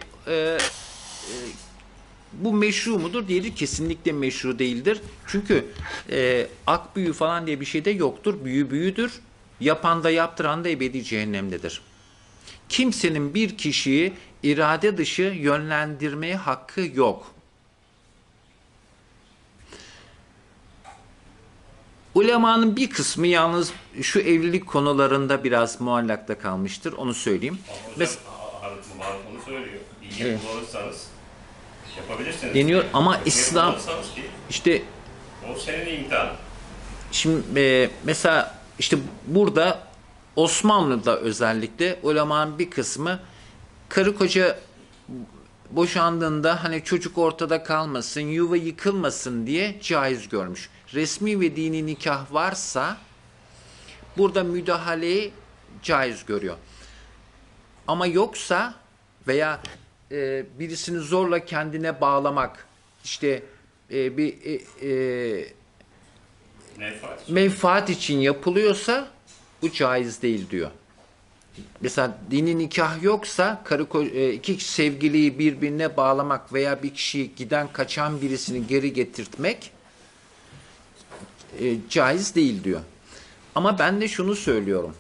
bu meşru mudur diyelim, kesinlikle meşru değildir. Çünkü ak büyü falan diye bir şey de yoktur. Büyü büyüdür. Yapan da yaptıran da ebedi cehennemdedir. Kimsenin bir kişiyi irade dışı yönlendirmeye hakkı yok. Ulemanın bir kısmı yalnız şu evlilik konularında biraz muallakta kalmıştır. Onu söyleyeyim. Onu söylüyor. İyi kullanırsanız yapabilirsiniz. Deniyor ama İslam işte o senin imtihanın. Şimdi mesela işte burada Osmanlı'da özellikle ulemanın bir kısmı karı koca boşandığında hani çocuk ortada kalmasın, yuva yıkılmasın diye caiz görmüş. Resmi ve dini nikah varsa burada müdahaleyi caiz görüyor. Ama yoksa veya birisini zorla kendine bağlamak, işte bir menfaat için yapılıyorsa bu caiz değil diyor. Mesela dini nikah yoksa iki sevgiliyi birbirine bağlamak veya bir kişiyi giden kaçan birisini geri getirtmek caiz değil diyor. Ama ben de şunu söylüyorum.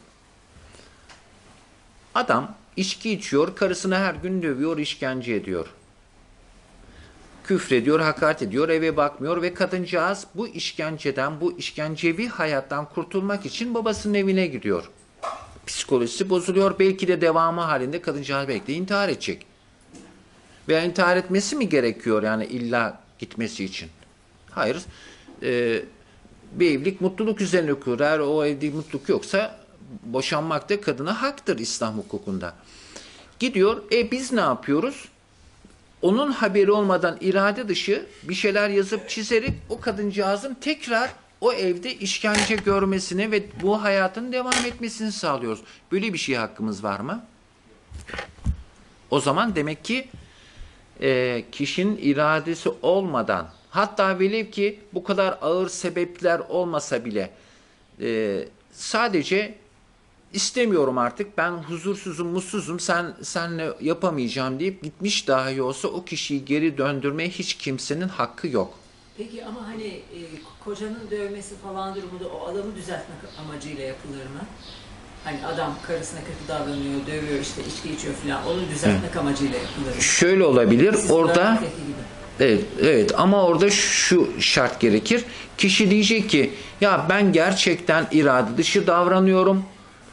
Adam içki içiyor, karısını her gün dövüyor, işkence ediyor. Küfrediyor, hakaret ediyor, eve bakmıyor ve kadıncağız bu işkenceden, bu işkencevi hayattan kurtulmak için babasının evine gidiyor. Psikolojisi bozuluyor. Belki de devamı halinde kadıncağız belki de intihar edecek. Veya intihar etmesi mi gerekiyor yani illa gitmesi için? Hayır. Bir evlilik mutluluk üzerine kurulur. Eğer o evde mutluluk yoksa boşanmak da kadına haktır İslam hukukunda. Gidiyor. Biz ne yapıyoruz? Onun haberi olmadan irade dışı bir şeyler yazıp çizerek o kadıncağızın tekrar o evde işkence görmesini ve bu hayatın devam etmesini sağlıyoruz. Böyle bir şeye hakkımız var mı? O zaman demek ki kişinin iradesi olmadan, hatta velev ki bu kadar ağır sebepler olmasa bile sadece istemiyorum artık, ben huzursuzum, mutsuzum, senle yapamayacağım deyip gitmiş dahi olsa o kişiyi geri döndürmeye hiç kimsenin hakkı yok. Peki ama hani kocanın dövmesi falan durumunda o adamı düzeltmek amacıyla yapılır mı? Hani adam karısına kötü davranıyor, dövüyor, işte içki içiyor falan, onu düzeltmek amacıyla yapılır mı? Şöyle olabilir, orada evet ama orada şu şart gerekir. Kişi diyecek ki ya ben gerçekten irade dışı davranıyorum.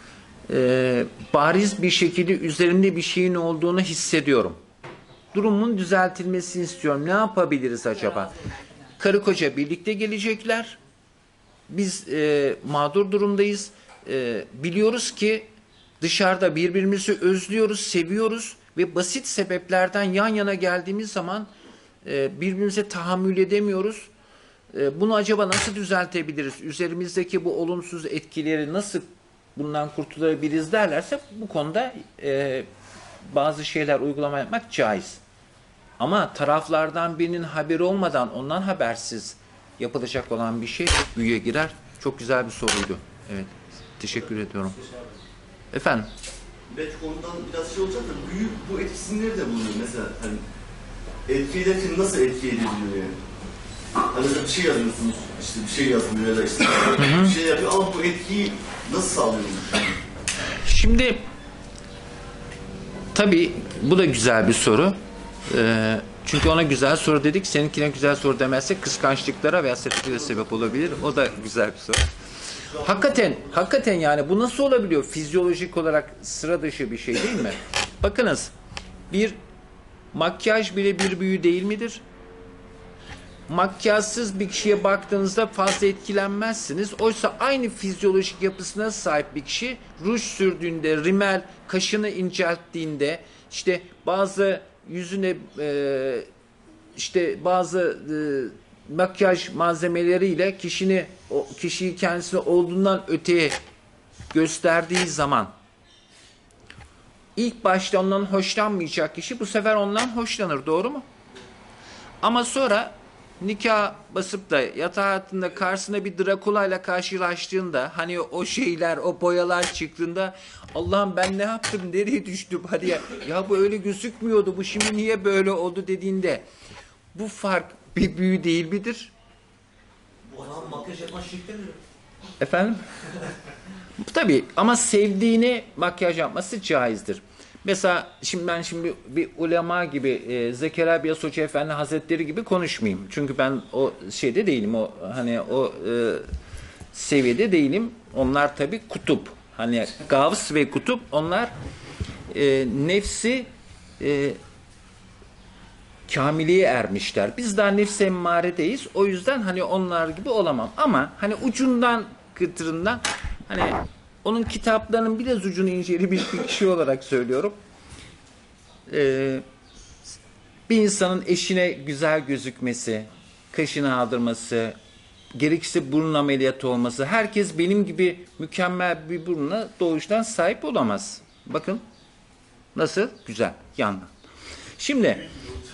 Bariz bir şekilde üzerimde bir şeyin olduğunu hissediyorum. Durumun düzeltilmesini istiyorum. Ne yapabiliriz acaba? Karı koca birlikte gelecekler. Biz mağdur durumdayız. Biliyoruz ki dışarıda birbirimizi özlüyoruz, seviyoruz ve basit sebeplerden yan yana geldiğimiz zaman birbirimize tahammül edemiyoruz. Bunu acaba nasıl düzeltebiliriz? Üzerimizdeki bu olumsuz etkileri nasıl bundan kurtulabiliriz derlerse bu konuda bazı şeyler uygulama yapmak caiz. Ama taraflardan birinin haberi olmadan ondan habersiz yapılacak olan bir şey büyüye girer. Çok güzel bir soruydu. Evet. Teşekkür ediyorum. Efendim? Belki ondan biraz şey olacak da büyü bu etkisi nerede bulunuyor mesela hani etki ederken nasıl etki edebiliyor yani? Hani mesela bir şey yazıyorsunuz, işte bir şey yazmıyor ya da işte bir şey yapıyor ama bu etkiyi nasıl sağlıyorsunuz? Şimdi tabii bu da güzel bir soru. Çünkü ona güzel soru dedik. Seninkine güzel soru demezsek kıskançlıklara veya sefilliğe sebep olabilir. O da güzel bir soru. Hakikaten yani bu nasıl olabiliyor? Fizyolojik olarak sıra dışı bir şey değil mi? Bakınız, bir makyaj bile bir büyü değil midir? Makyajsız bir kişiye baktığınızda fazla etkilenmezsiniz. Oysa aynı fizyolojik yapısına sahip bir kişi ruj sürdüğünde, rimel kaşını incelttiğinde, işte bazı yüzüne işte bazı makyaj malzemeleriyle kişiyi kendisine olduğundan öteye gösterdiği zaman ilk başta ondan hoşlanmayacak kişi bu sefer ondan hoşlanır, doğru mu? Ama sonra nikah basıp da yatağı hayatında karşısına bir Drakula ile karşılaştığında, hani o şeyler, o boyalar çıktığında, Allah'ım ben ne yaptım, nereye düştüm, hadi ya bu öyle gözükmüyordu, bu şimdi niye böyle oldu dediğinde, bu fark bir büyü değil midir? Bu adam makyaj yapma şekli mi? Efendim? Tabii ama sevdiğini makyaj yapması caizdir. Mesela ben bir ulema gibi Zekeriya Beyaz Hoca Efendi Hazretleri gibi konuşmayayım. Çünkü ben o şeyde değilim. O hani o seviyede değilim. Onlar tabii kutup. Hani Gavs ve kutup, onlar nefsi kamiliye ermişler. Biz daha nefs emmaredeyiz. O yüzden hani onlar gibi olamam. Ama hani ucundan kıtırından, hani onun kitaplarının biraz ucunu incelemiş bir kişi olarak söylüyorum. Bir insanın eşine güzel gözükmesi, kaşını aldırması, gerekirse burun ameliyatı olması, herkes benim gibi mükemmel bir buruna doğuştan sahip olamaz. Bakın nasıl güzel yandan. Şimdi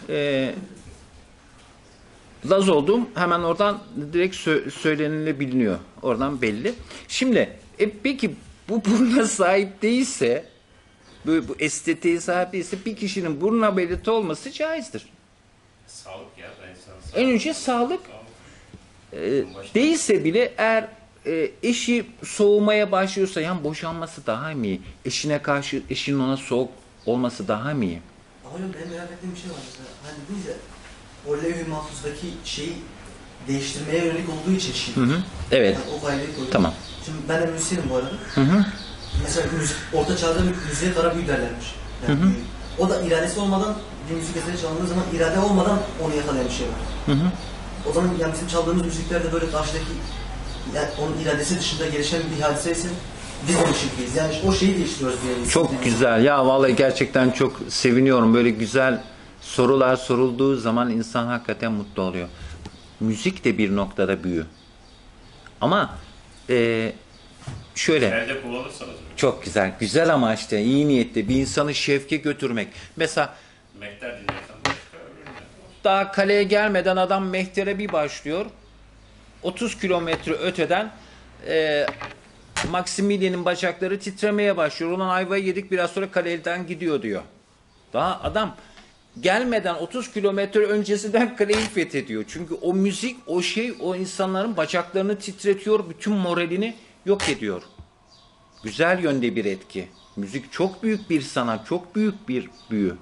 Laz olduğum hemen oradan direkt söylenilebiliyor. Oradan belli. Şimdi peki bu buruna sahip değilse, bu estetiğe sahip değilse, bir kişinin burun ameliyatı olması caizdir. Sağlık ya. En önce sağlık. Değilse bile eğer eşi soğumaya başlıyorsa, yani boşanması daha mı iyi? Eşine karşı eşinin ona soğuk olması daha mı iyi? Ama hocam benim merak ettiğim bir şey var mesela. Hani biz ya o levh-i mahfuzdaki şeyi değiştirmeye yönelik olduğu için şimdi. Evet. Yani o kaydeyi koydum. Tamam. Şimdi ben de müzisyenim bu arada. Mesela müzik, orta çağda müziğe kara büyü derlermiş. Yani o da iradesi olmadan bir müzik eseri çalındığı zaman irade olmadan onu yakalayan bir şey var. O zaman yani bizim çaldığımız müziklerde böyle karşıdaki, yani onun iradesi dışında gelişen bir hadise ise biz de şirketiyiz. Yani o şeyi değiştiriyoruz diye. Çok güzel. Ya vallahi gerçekten çok seviniyorum. Böyle güzel sorular sorulduğu zaman insan hakikaten mutlu oluyor. Müzik de bir noktada büyü. Ama şöyle. Nerede kullanırsanız. Çok güzel. Güzel amaçlı, iyi niyetli bir insanı şevke götürmek. Mesela Mehter dinlersen başka öbürüne. daha kaleye gelmeden adam mehtere bir başlıyor. 30 kilometre öteden Maximilian'in bacakları titremeye başlıyor. Ulan ayvayı yedik, biraz sonra kaleden gidiyor diyor. Daha adam gelmeden 30 kilometre öncesinden kaleyi fethediyor. Çünkü o müzik, o şey, o insanların bacaklarını titretiyor, bütün moralini yok ediyor. Güzel yönde bir etki. Müzik çok büyük bir sanat, çok büyük bir büyü.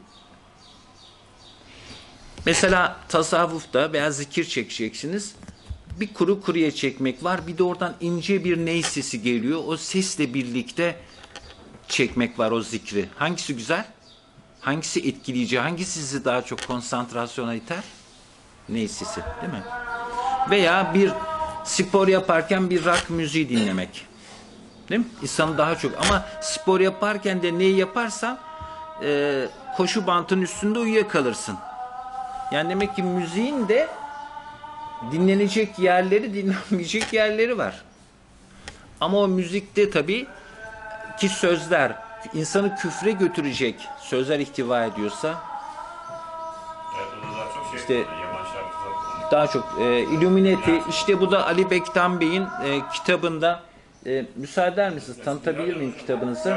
Mesela tasavvufta veya zikir çekeceksiniz. Bir kuru kuruya çekmek var. Bir de oradan ince bir ney sesi geliyor. O sesle birlikte çekmek var o zikri. Hangisi güzel? Hangisi etkileyici? Hangisi sizi daha çok konsantrasyona iter? Ney sesi, değil mi? Veya bir spor yaparken bir rock müziği dinlemek. Değil mi? İnsanı daha çok. Ama spor yaparken de neyi yaparsan koşu bantının üstünde uyuyakalırsın. Yani demek ki müziğin de dinlenecek yerleri, dinlenmeyecek yerleri var. Ama o müzikte tabii ki sözler insanı küfre götürecek sözler ihtiva ediyorsa, Evet, o da daha çok şey İşte- kullanıyor, yabancı şarkılar kullanıyor. daha çok Illuminati, işte bu da Ali Bektaş Bey'in kitabında. Müsaade eder misiniz? Tanıtabilir miyim kitabınızı?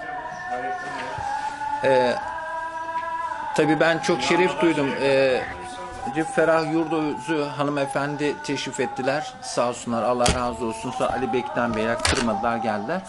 Tabii ben çok şeref duydum. Ferah Yurduzu hanımefendi teşrif ettiler. Sağ olsunlar, Allah razı olsun. Sonra Ali Bektaş Bey'e kırmadılar, geldiler.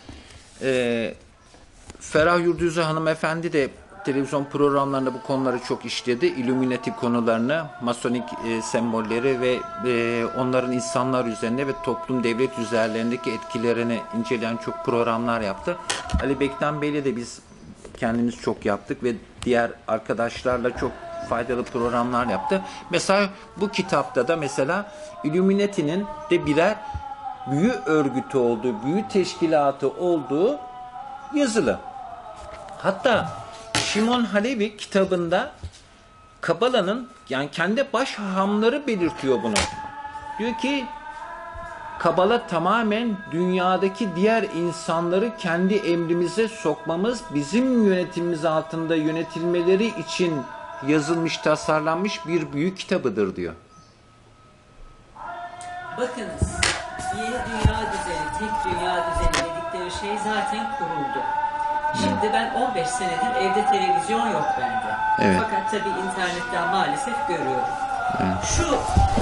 Ferah Yurduzu hanımefendi de televizyon programlarında bu konuları çok işledi. Illuminati konularını, masonik sembolleri ve onların insanlar üzerinde ve toplum devlet üzerlerindeki etkilerini inceleyen çok programlar yaptı. Ali Bektaş Bey'le de biz kendimiz çok yaptık ve diğer arkadaşlarla çok faydalı programlar yaptı. Mesela bu kitapta da mesela Illuminati'nin de birer büyü örgütü olduğu, büyü teşkilatı olduğu yazılı. Hatta Shimon Halevi kitabında Kabala'nın, yani kendi baş hahamları belirtiyor bunu. Diyor ki Kabala tamamen dünyadaki diğer insanları kendi emrimize sokmamız, bizim yönetimimiz altında yönetilmeleri için yazılmış, tasarlanmış bir büyük kitabıdır diyor. Bakınız, yeni dünya düzeni, tek dünya düzeni dedikleri şey zaten kuruldu. Şimdi ben 15 senedir evde televizyon yok bende. Evet. Fakat tabii internetten maalesef görüyorum. Evet. Şu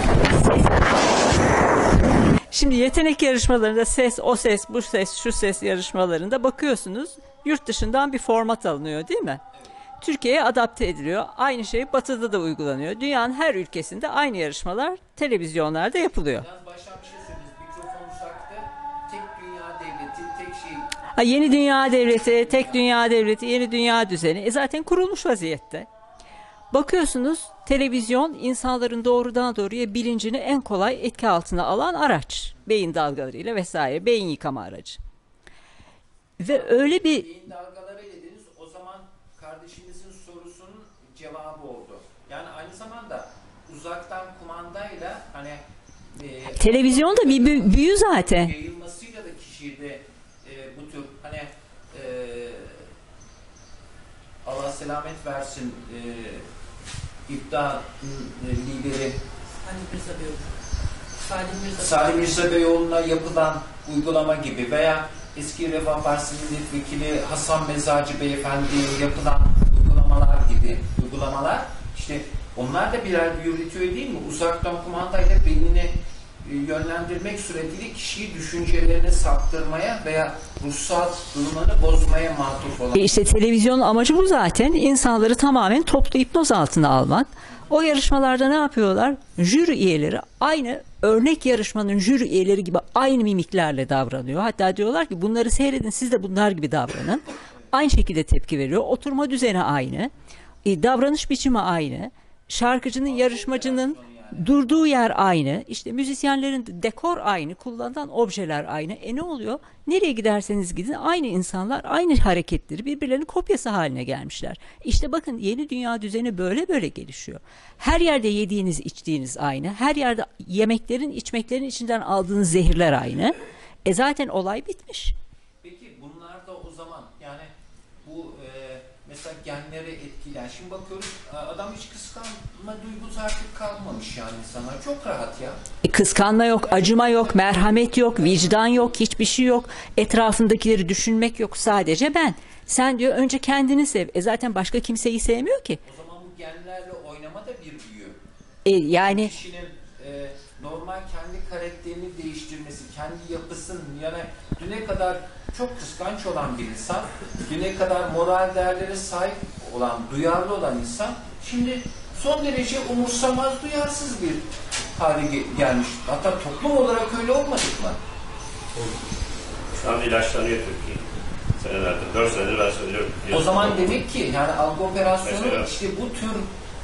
Şimdi yetenek yarışmalarında ses, o ses, bu ses, şu ses yarışmalarında bakıyorsunuz yurt dışından bir format alınıyor değil mi? Türkiye'ye adapte ediliyor. Aynı şey Batı'da da uygulanıyor. Dünyanın her ülkesinde aynı yarışmalar televizyonlarda yapılıyor. Yalnız baştan bir şey söyleyiniz. Mikrofon uzakta. Tek dünya devleti, tek şey. Yeni dünya devleti, tek dünya devleti, yeni dünya düzeni zaten kurulmuş vaziyette. Bakıyorsunuz televizyon insanların doğrudan doğruya bilincini en kolay etki altına alan araç. Beyin dalgalarıyla vesaire, beyin yıkama aracı. Ve öyle bir Beyin dalgaları dediniz, o zaman kardeşimizin sorusunun cevabı oldu. Yani aynı zamanda uzaktan kumandayla hani televizyon da bir büyü zaten. yayılmasıyla da kişide bu tür hani Allah selamet versin, İpta lideri Salim Mirza Beyoğlu'na yapılan uygulama gibi veya eski Refah Partisi milletvekili Hasan Mezarcı Beyefendi'ye yapılan uygulamalar gibi uygulamalar, işte onlar da birer bir ritüel değil mi? Uzaktan kumandayla beynini yönlendirmek suretiyle kişiyi düşüncelerine saptırmaya veya ruhsal durumunu bozmaya matuf olan. İşte televizyonun amacı bu zaten. İnsanları tamamen toplu hipnoz altına almak. O yarışmalarda ne yapıyorlar? Jüri üyeleri aynı örnek yarışmanın jüri üyeleri gibi aynı mimiklerle davranıyor. Hatta diyorlar ki bunları seyredin, siz de bunlar gibi davranın. Aynı şekilde tepki veriyor. Oturma düzeni aynı. Davranış biçimi aynı. Şarkıcının, yarışmacının durduğu yer aynı. İşte müzisyenlerin dekor aynı. Kullanılan objeler aynı. Ne oluyor? Nereye giderseniz gidin aynı insanlar, aynı hareketleri birbirlerinin kopyası haline gelmişler. İşte bakın yeni dünya düzeni böyle böyle gelişiyor. Her yerde yediğiniz, içtiğiniz aynı. Her yerde yemeklerin, içmeklerin içinden aldığınız zehirler aynı. Zaten olay bitmiş. Peki bunlar da o zaman yani bu mesela genleri etkiler. Şimdi bakıyoruz adam hiç kıskanma duygusu artık kalmamış yani insanlar. Çok rahat ya. Kıskanma yok, acıma yok, merhamet yok, vicdan yok, hiçbir şey yok. Etrafındakileri düşünmek yok, sadece ben. Sen diyor önce kendini sev. Zaten başka kimseyi sevmiyor ki. O zaman bu genlerle oynama da bir büyü. Yani Kişinin normal kendi karakterini değiştirmesi, kendi yapısının, yani düne kadar çok kıskanç olan bir insan, düne kadar moral değerlere sahip olan, duyarlı olan insan, şimdi son derece umursamaz, duyarsız bir hale gelmiş. Hatta toplum olarak öyle olmadık mı? Şu an ilaçlanıyor Türkiye. Senelerdir, 4 senedir ben söylüyorum. O zaman demek ki yani algı operasyonu Mesela, işte bu tür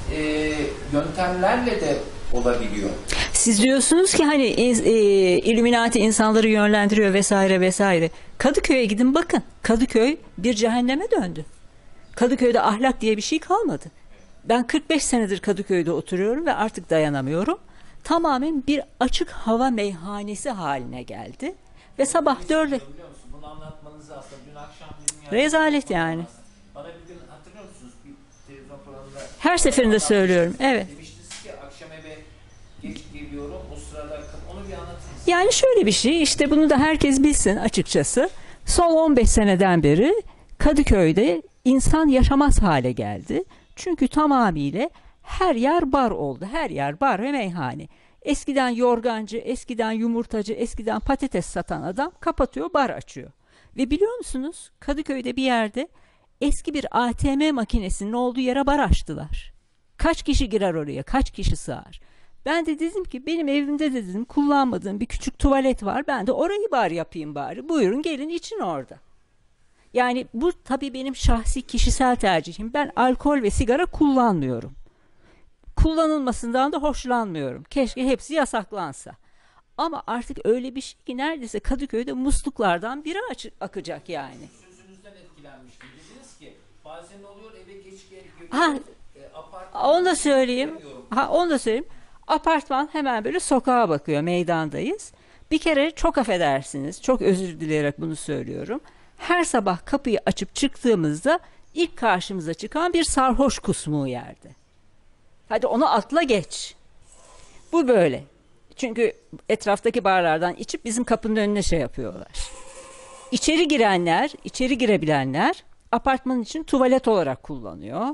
yöntemlerle de olabiliyor. siz diyorsunuz ki hani Illuminati insanları yönlendiriyor vesaire vesaire. Kadıköy'e gidin bakın. Kadıköy bir cehenneme döndü. Kadıköy'de ahlak diye bir şey kalmadı. Ben 45 senedir Kadıköy'de oturuyorum ve artık dayanamıyorum. Tamamen bir açık hava meyhanesi haline geldi. Ve sabah 4'e... Biliyor musun? Bunu anlatmanızı aslında dün akşam Rezalet yani. Bana bir gün hatırlıyor musunuz? Bir televizyon programında Her seferinde söylüyorum. Evet. demiştiniz ki akşam eve geç geliyorum. O sırada onu bir anlatır mısın? Yani şöyle bir şey, işte bunu da herkes bilsin açıkçası. Son 15 seneden beri Kadıköy'de insan yaşamaz hale geldi. Çünkü tamamıyla her yer bar oldu. Her yer bar ve meyhane. Eskiden yorgancı, eskiden yumurtacı, eskiden patates satan adam kapatıyor, bar açıyor. Ve biliyor musunuz, Kadıköy'de bir yerde eski bir ATM makinesinin olduğu yere bar açtılar. Kaç kişi girer oraya, kaç kişi sığar? Ben de dedim ki benim evimde de dedim kullanmadığım bir küçük tuvalet var. Ben de orayı bar yapayım bari. Buyurun gelin için orada. Yani bu tabii benim şahsi kişisel tercihim. Ben alkol ve sigara kullanmıyorum. Kullanılmasından da hoşlanmıyorum. Keşke hepsi yasaklansa. Ama artık öyle bir şey ki neredeyse Kadıköy'de musluklardan biri akacak yani. Sözünüzden etkilenmiştim. Dediniz ki bazen oluyor eve geç geliyor. Ha, onu da söyleyeyim. Onu da söyleyeyim. Apartman hemen böyle sokağa bakıyor. Meydandayız. Bir kere çok affedersiniz. Çok özür dileyerek bunu söylüyorum. Her sabah kapıyı açıp çıktığımızda ilk karşımıza çıkan bir sarhoş kusmuğu yerde. Hadi onu atla geç. Bu böyle. Çünkü etraftaki barlardan içip bizim kapının önüne şey yapıyorlar. İçeri girenler, içeri girebilenler apartman için tuvalet olarak kullanıyor.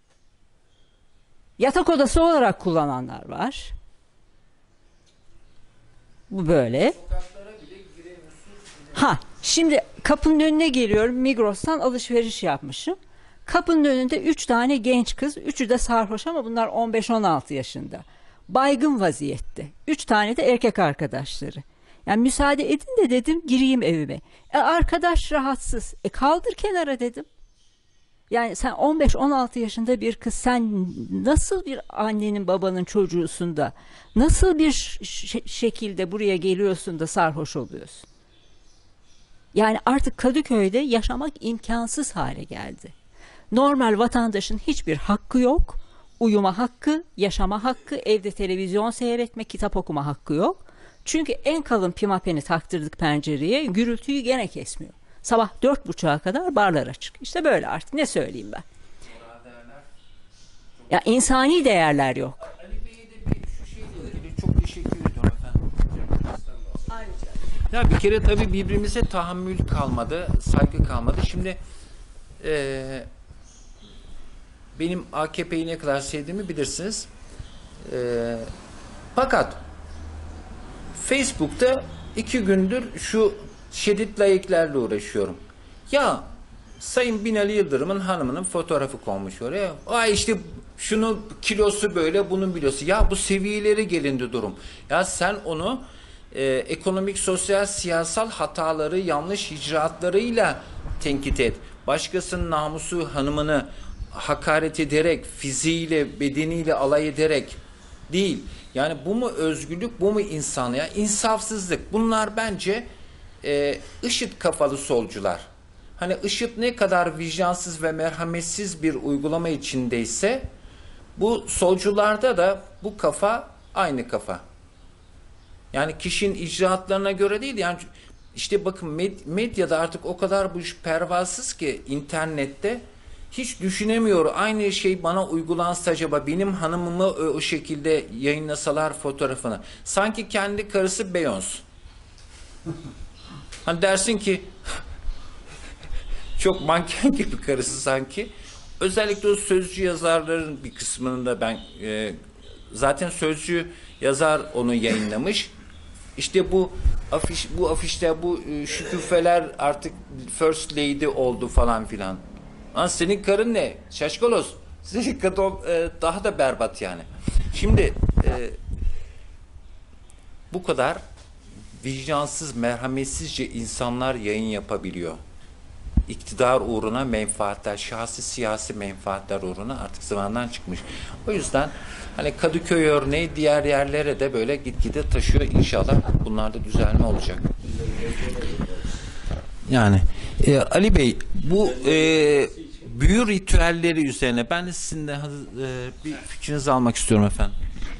Yatak odası olarak kullananlar var. Bu böyle. Ha, şimdi kapının önüne geliyorum. Migros'tan alışveriş yapmışım. Kapının önünde 3 tane genç kız. Üçü de sarhoş ama bunlar 15-16 yaşında. Baygın vaziyette. 3 tane de erkek arkadaşları. Yani müsaade edin de dedim gireyim evime. Arkadaş rahatsız. Kaldır kenara dedim. Yani sen 15-16 yaşında bir kız, sen nasıl bir annenin babanın çocuğusun da nasıl bir şekilde buraya geliyorsun da sarhoş oluyorsun? Yani artık Kadıköy'de yaşamak imkansız hale geldi. Normal vatandaşın hiçbir hakkı yok. Uyuma hakkı, yaşama hakkı, evde televizyon seyretme, kitap okuma hakkı yok. Çünkü en kalın pimapeni taktırdık pencereye, gürültüyü gene kesmiyor. Sabah 4.30'a kadar barlar açık. İşte böyle artık ne söyleyeyim ben. Ya insani değerler yok. Ali Bey'e de bir şu şeyle ilgili çok teşekkür ediyorum efendim. Ya bir kere tabii birbirimize tahammül kalmadı, saygı kalmadı. Şimdi benim AKP'yi ne kadar sevdiğimi bilirsiniz. Fakat Facebook'ta 2 gündür şu şiddet layıklarla uğraşıyorum. Ya Sayın Binali Yıldırım'ın hanımının fotoğrafı konmuş oraya. Ay işte şunu kilosu böyle, bunun kilosu. Ya bu seviyelere gelindi durum. Ya sen onu ekonomik, sosyal, siyasal hataları, yanlış icraatlarıyla tenkit et. Başkasının namusu, hanımını hakaret ederek, fiziğiyle, bedeniyle alay ederek değil. Yani bu mu özgürlük, bu mu insan ya? İnsafsızlık. Bunlar bence IŞİD kafalı solcular. Hani IŞİD ne kadar vicdansız ve merhametsiz bir uygulama içindeyse bu solcularda da bu kafa aynı kafa. Yani kişinin icraatlarına göre değil. Yani işte bakın medyada artık o kadar bu iş pervasız ki internette hiç düşünemiyor. Aynı şey bana uygulansa acaba benim hanımımı o şekilde yayınlasalar fotoğrafını. Sanki kendi karısı Beyoncé. Hani dersin ki çok manken gibi karısı sanki. Özellikle o sözcü yazarların bir kısmını da ben zaten sözcü yazar onu yayınlamış. İşte bu afişte bu şüküfeler artık first lady oldu falan filan. Lan senin karın ne? Şaşkolos. Senin karın daha da berbat yani. Şimdi bu kadar vicdansız, merhametsizce insanlar yayın yapabiliyor. İktidar uğruna menfaatler, şahsi siyasi menfaatler uğruna artık zamandan çıkmış. O yüzden hani Kadıköy örneği diğer yerlere de böyle gitgide taşıyor. İnşallah bunlarda düzelme olacak. Yani Ali Bey bu büyü ritüelleri üzerine ben de sizin de bir fikrinizi almak istiyorum efendim.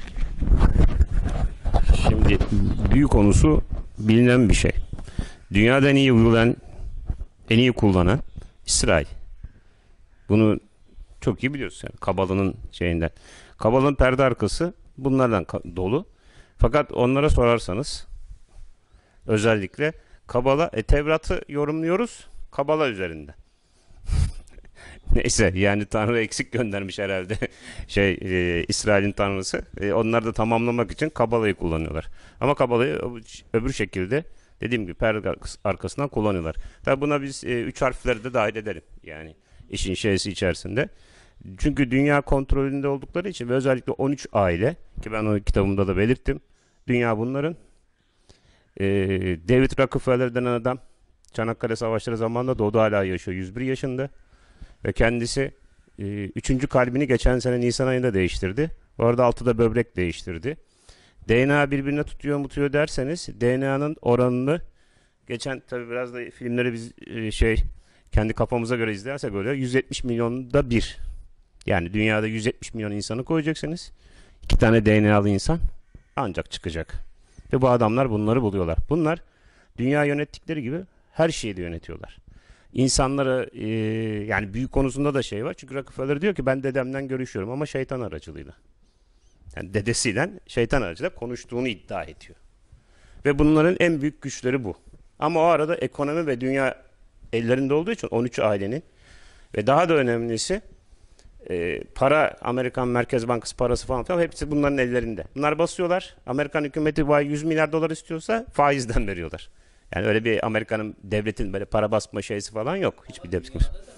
Şimdi büyü konusu bilinen bir şey. Dünyada en iyi uygulayan, en iyi kullanan İsrail. Bunu çok iyi biliyoruz yani Kabala'nın şeyinden. Kabala'nın perde arkası bunlardan dolu. Fakat onlara sorarsanız özellikle Kabala, Tevrat'ı yorumluyoruz Kabala üzerinden. Neyse yani Tanrı eksik göndermiş herhalde İsrail'in Tanrısı. Onlar da tamamlamak için Kabala'yı kullanıyorlar. Ama Kabala'yı öbür şekilde dediğim gibi perde arkasından kullanıyorlar. Tabi buna biz 3 harfleri de dahil edelim. Yani işin şeysi içerisinde. Çünkü dünya kontrolünde oldukları için ve özellikle 13 aile ki ben o kitabımda da belirttim. Dünya bunların. David Rockefeller denen adam Çanakkale Savaşları zamanında doğdu, hala yaşıyor. 101 yaşında. Ve kendisi 3. kalbini geçen sene Nisan ayında değiştirdi. Bu arada 6'da böbrek değiştirdi. DNA birbirine tutuyor derseniz DNA'nın oranını geçen tabi biraz da filmleri biz kendi kafamıza göre izlersek öyle 170 milyonda bir. Yani dünyada 170 milyon insanı koyacaksınız. 2 tane DNA'lı insan ancak çıkacak. Ve bu adamlar bunları buluyorlar. Bunlar dünya yönettikleri gibi her şeyi de yönetiyorlar. İnsanları yani büyük konusunda da şey var. Çünkü Rockefeller diyor ki ben dedemden görüşüyorum ama şeytan aracılığıyla. Yani dedesiyle şeytan aracılığıyla konuştuğunu iddia ediyor. Ve bunların en büyük güçleri bu. Ama o arada ekonomi ve dünya ellerinde olduğu için 13 ailenin ve daha da önemlisi para, Amerikan Merkez Bankası parası falan hepsi bunların ellerinde. Bunlar basıyorlar. Amerikan hükümeti 100 milyar dolar istiyorsa faizden veriyorlar. Yani öyle bir Amerika'nın devletin böyle para basma şeysi falan yok. Hiçbir devlet.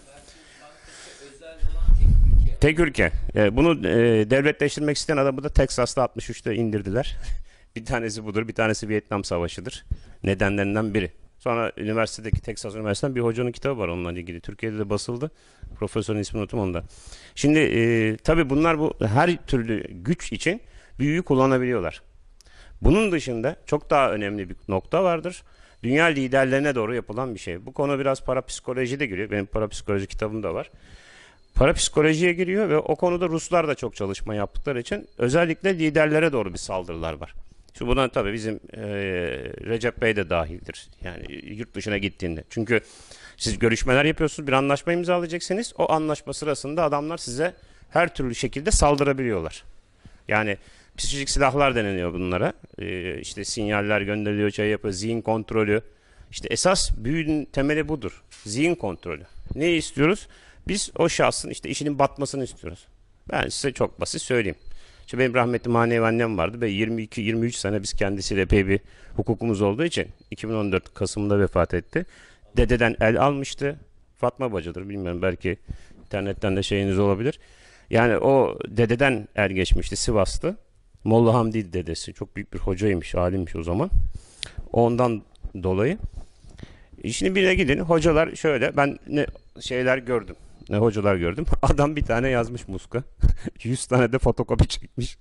Tek ülke. Bunu devletleştirmek isteyen adamı da Teksas'ta 63'te indirdiler. Bir tanesi budur. Bir tanesi Vietnam Savaşı'dır. Nedenlerinden biri. Sonra üniversitedeki Texas Üniversitesi'nden bir hocanın kitabı var onunla ilgili. Türkiye'de de basıldı. Profesörün ismini unuttum onda. Şimdi tabii bunlar bu her türlü güç için büyüyü kullanabiliyorlar. Bunun dışında çok daha önemli bir nokta vardır. Dünya liderlerine doğru yapılan bir şey. Bu konu biraz parapsikolojide giriyor. Benim parapsikoloji kitabım da var. Parapsikolojiye giriyor ve o konuda Ruslar da çok çalışma yaptıkları için özellikle liderlere doğru bir saldırılar var. Şimdi buna tabii bizim Recep Bey de dahildir. Yani yurt dışına gittiğinde. Çünkü siz görüşmeler yapıyorsunuz, bir anlaşma imzalayacaksınız. O anlaşma sırasında adamlar size her türlü şekilde saldırabiliyorlar. Yani psikolojik silahlar deniliyor bunlara. İşte sinyaller gönderiliyor, şey yapıyor, zihin kontrolü. İşte esas büyünün temeli budur. Zihin kontrolü. Neyi istiyoruz? Biz o şahsın işte işinin batmasını istiyoruz. Ben size çok basit söyleyeyim. İşte benim rahmetli manevi annem vardı ve 22-23 sene biz kendisiyle epey bir hukukumuz olduğu için 2014 Kasım'da vefat etti. Dededen el almıştı. Fatma bacıdır, bilmiyorum, belki internetten de şeyiniz olabilir. Yani o dededen el geçmişti, Sivas'tı. Molla Hamdi dedesi. Çok büyük bir hocaymış, alimmiş o zaman. Ondan dolayı. Şimdi birine gidin. Hocalar şöyle. Ben ne şeyler gördüm. Ne hocalar gördüm. Adam bir tane yazmış muska. 100 tane de fotokopi çekmiş.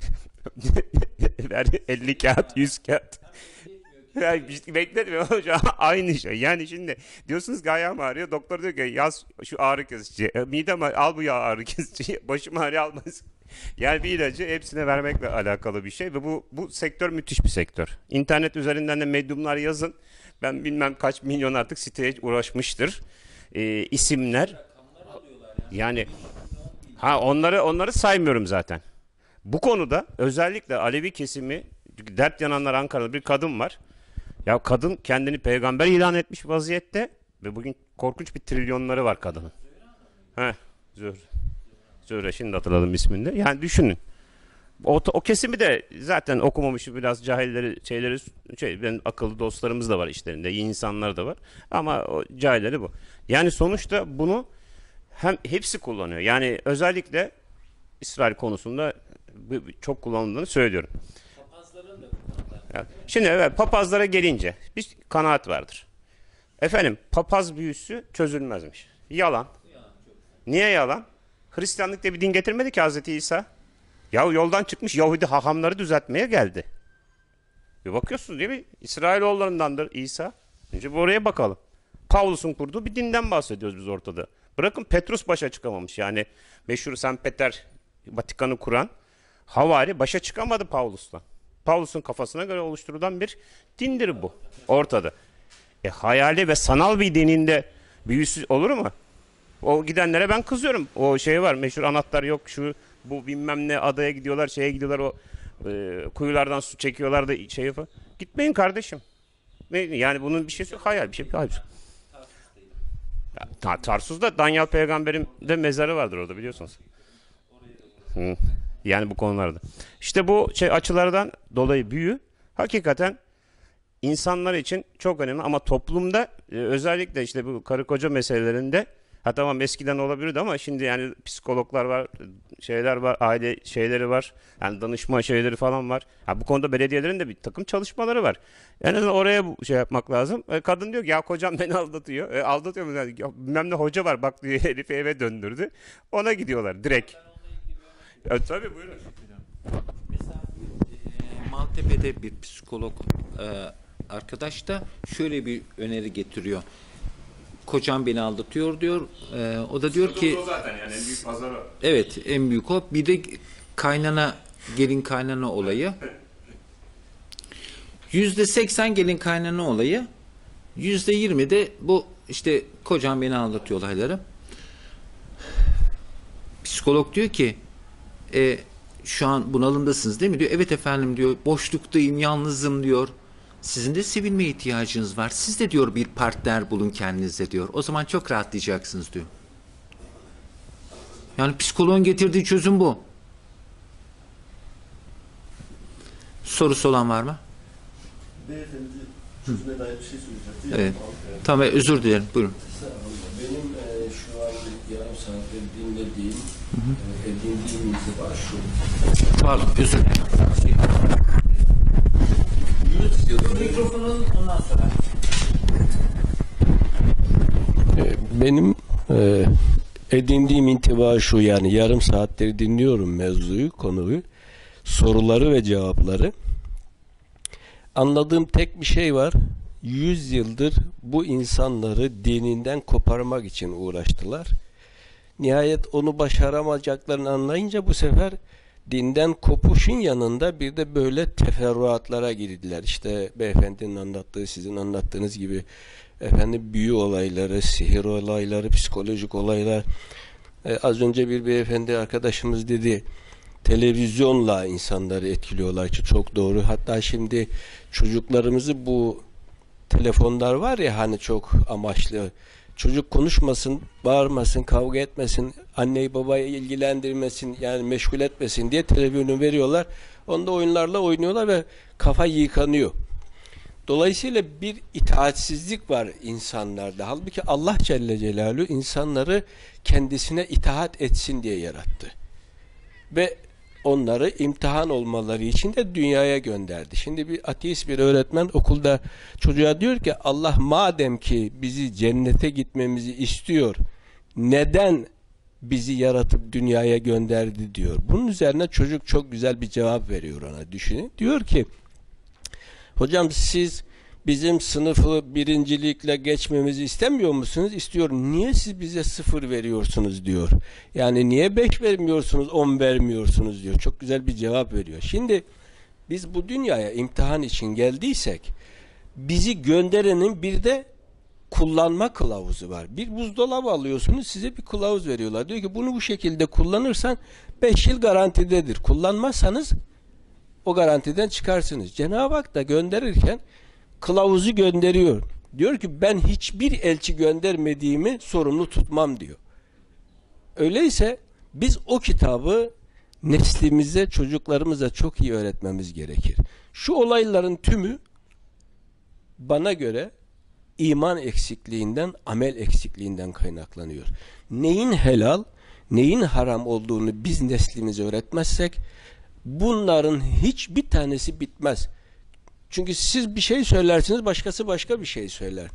50 kağıt, 100 kağıt. Yani bekletmiyor hocam. Aynı şey. Yani şimdi diyorsunuz ki ayağım ağrıyor. Doktor diyor ki yaz şu ağrı kesici. Midem al bu yağ ağrı kesici. Başım ağrıyor, almasın. Yani bir ilacı hepsine vermekle alakalı bir şey ve bu sektör müthiş bir sektör. İnternet üzerinden de medyumlar yazın. Ben bilmem kaç milyon artık siteye uğraşmıştır. İsimler. Yani onları saymıyorum zaten. Bu konuda özellikle Alevi kesimi, dert yananlar, Ankara'da bir kadın var. Ya kadın kendini peygamber ilan etmiş vaziyette ve bugün korkunç bir trilyonları var kadının. Zöhre, şimdi hatırladım ismini de. Yani düşünün. O kesimi de zaten okumamış, biraz cahilleri benim akıllı dostlarımız da var işlerinde, iyi insanlar da var. Ama o cahilleri bu. Yani sonuçta bunu hepsi kullanıyor. Yani özellikle İsrail konusunda çok kullanıldığını söylüyorum. Papazların da kullandığı. Şimdi evet, papazlara gelince bir kanaat vardır. Efendim, papaz büyüsü çözülmezmiş. Yalan. Niye yalan? Hristiyanlık diye bir din getirmedi ki Hazreti İsa. Ya yoldan çıkmış Yahudi hahamları düzeltmeye geldi. Bir bakıyorsunuz değil mi? İsrailoğullarındandır İsa. Önce bir oraya bakalım. Pavlus'un kurduğu bir dinden bahsediyoruz biz ortada. Bırakın Petrus başa çıkamamış. Yani meşhur St. Peter Vatikan'ı kuran havari başa çıkamadı Pavlus'la. Pavlus'un kafasına göre oluşturulan bir dindir bu ortada. Hayali ve sanal bir dininde büyüsü olur mu? O gidenlere ben kızıyorum. O şey var, meşhur anahtar yok, bu bilmem ne adaya gidiyorlar, şeye gidiyorlar, o Kuyulardan su çekiyorlar da şey yapıyor. Gitmeyin kardeşim. Yani bunun bir şeysi hayal, bir şey hayal. Tarsus'ta Danyal peygamberin de mezarı vardır orada, biliyorsunuz. Hı. Yani bu konularda. İşte bu açılardan dolayı büyü hakikaten insanlar için çok önemli, ama toplumda özellikle işte bu karı koca meselelerinde, tamam eskiden olabilirdi ama şimdi yani psikologlar var, şeyler var, aile şeyleri var, yani danışma şeyleri falan var. Bu konuda belediyelerin de bir takım çalışmaları var. En azından oraya şey yapmak lazım. Kadın diyor ki ya kocam beni aldatıyor. Aldatıyor mu? Yani, bilmem ne hoca var bak diyor, herifi eve döndürdü. Ona gidiyorlar direkt. Tabii buyurun. Mesela Maltepe'de bir psikolog arkadaş da şöyle bir öneri getiriyor. Kocam beni aldatıyor diyor. O da diyor ki o zaten yani en büyük pazarı. evet, en büyük o. Bir de gelin kaynana olayı. %80 gelin kaynana olayı. %20 de bu işte kocam beni aldatıyor olayları. Psikolog diyor ki şu an bunalımdasınız değil mi diyor. Evet efendim diyor. Boşluktayım, yalnızım diyor. Sizin de sevilmeye ihtiyacınız var. Siz de diyor bir partner bulun kendinize diyor. O zaman çok rahatlayacaksınız diyor. Yani psikoloğun getirdiği çözüm bu. Sorusu olan var mı? Beyefendi çözüme dair bir şey söyleyecekti. Evet. Tamam, özür dilerim. Buyurun. Benim şu an yarım saattir dinlediğim, edindiğim intiba şu. Pardon, özür dilerim. Mikrofonun ondan sonra. Benim edindiğim intiba şu, yani yarım saattir dinliyorum mevzuyu, konuyu, soruları ve cevapları. Anladığım tek bir şey var. 100 yıldır bu insanları dininden koparmak için uğraştılar. Nihayet onu başaramayacaklarını anlayınca bu sefer dinden kopuşun yanında bir de böyle teferruatlara girdiler. İşte beyefendinin anlattığı, sizin anlattığınız gibi büyü olayları, sihir olayları, psikolojik olaylar. Az önce bir beyefendi arkadaşımız dedi, televizyonla insanları etkiliyorlar ki çok doğru. Hatta şimdi çocuklarımızı bu telefonlar var ya, hani çok amaçlı. Çocuk konuşmasın, bağırmasın, kavga etmesin, anneyi babayı ilgilendirmesin, yani meşgul etmesin diye televizyonu veriyorlar. Onda oyunlarla oynuyorlar ve kafa yıkanıyor. Dolayısıyla bir itaatsizlik var insanlarda. Halbuki Allah Celle Celaluhu insanları kendisine itaat etsin diye yarattı. Ve onları imtihan olmaları için de dünyaya gönderdi. Şimdi bir ateist bir öğretmen okulda çocuğa diyor ki, Allah madem ki bizi cennete gitmemizi istiyor, neden bizi yaratıp dünyaya gönderdi diyor. Bunun üzerine çocuk çok güzel bir cevap veriyor ona, düşünün. Diyor ki, hocam siz bizim sınıfı birincilikle geçmemizi istemiyor musunuz? İstiyorum. Niye siz bize 0 veriyorsunuz diyor. Yani niye 5 vermiyorsunuz, 10 vermiyorsunuz diyor. Çok güzel bir cevap veriyor. Şimdi biz bu dünyaya imtihan için geldiysek, bizi gönderenin bir de kullanma kılavuzu var. Bir buzdolabı alıyorsunuz, size bir kılavuz veriyorlar. Diyor ki bunu bu şekilde kullanırsan 5 yıl garantidedir. Kullanmazsanız o garantiden çıkarsınız. Cenab-ı Hak da gönderirken kılavuzu gönderiyor. Diyor ki ben hiçbir elçi göndermediğimi sorumlu tutmam diyor. Öyleyse biz o kitabı neslimize, çocuklarımıza çok iyi öğretmemiz gerekir. Şu olayların tümü bana göre iman eksikliğinden, amel eksikliğinden kaynaklanıyor. Neyin helal, neyin haram olduğunu biz neslimize öğretmezsek bunların hiçbir tanesi bitmez. Çünkü siz bir şey söylersiniz, başkası başka bir şey söyler.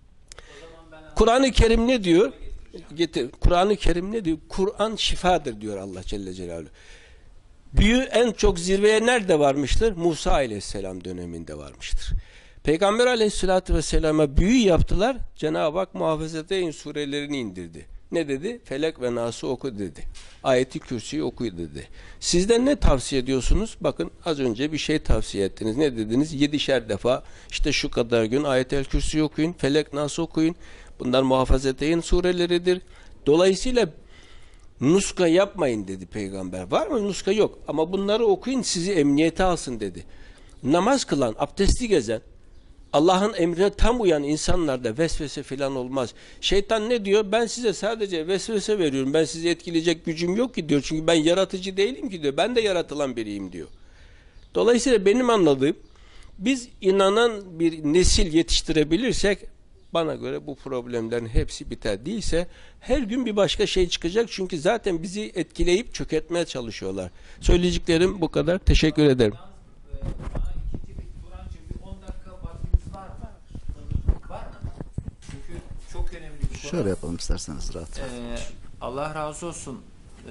Kur'an-ı Kerim ne diyor? Kur'an-ı Kerim ne diyor? Kur'an şifadır diyor Allah Celle Celaluhu. Büyü en çok zirveye nerede varmıştır? Musa Aleyhisselam döneminde varmıştır. Peygamber Aleyhisselatü Vesselam'a büyü yaptılar. Cenab-ı Hak Muhafazateyn surelerini indirdi. Ne dedi? Felek ve Nas'ı oku dedi. Ayeti Kürsi'yi oku dedi. Sizden ne tavsiye ediyorsunuz? Bakın az önce bir şey tavsiye ettiniz. Ne dediniz? 7'şer defa işte şu kadar gün Ayet-el Kürsi'yi okuyun. Felek Nas'ı okuyun. Bunlar Muhafazateyn sureleridir. Dolayısıyla Nuska yapmayın dedi peygamber. Var mı? Nuska yok. Ama bunları okuyun sizi emniyete alsın dedi. Namaz kılan, abdestli gezen, Allah'ın emrine tam uyan insanlarda vesvese falan olmaz. Şeytan ne diyor? Ben size sadece vesvese veriyorum. Ben sizi etkileyecek gücüm yok ki diyor. Çünkü ben yaratıcı değilim ki diyor. Ben de yaratılan biriyim diyor. Dolayısıyla benim anladığım, biz inanan bir nesil yetiştirebilirsek bana göre bu problemlerin hepsi biter. Değilse her gün bir başka şey çıkacak. Çünkü zaten bizi etkileyip çökertmeye çalışıyorlar. Söyleyeceklerim bu kadar. Teşekkür ederim. Bana ikinci bir Turancığım bir 10 dakika vaktiniz var mı? Var mı? Çünkü çok önemli bir konu. Şöyle yapalım isterseniz rahat. Allah razı olsun.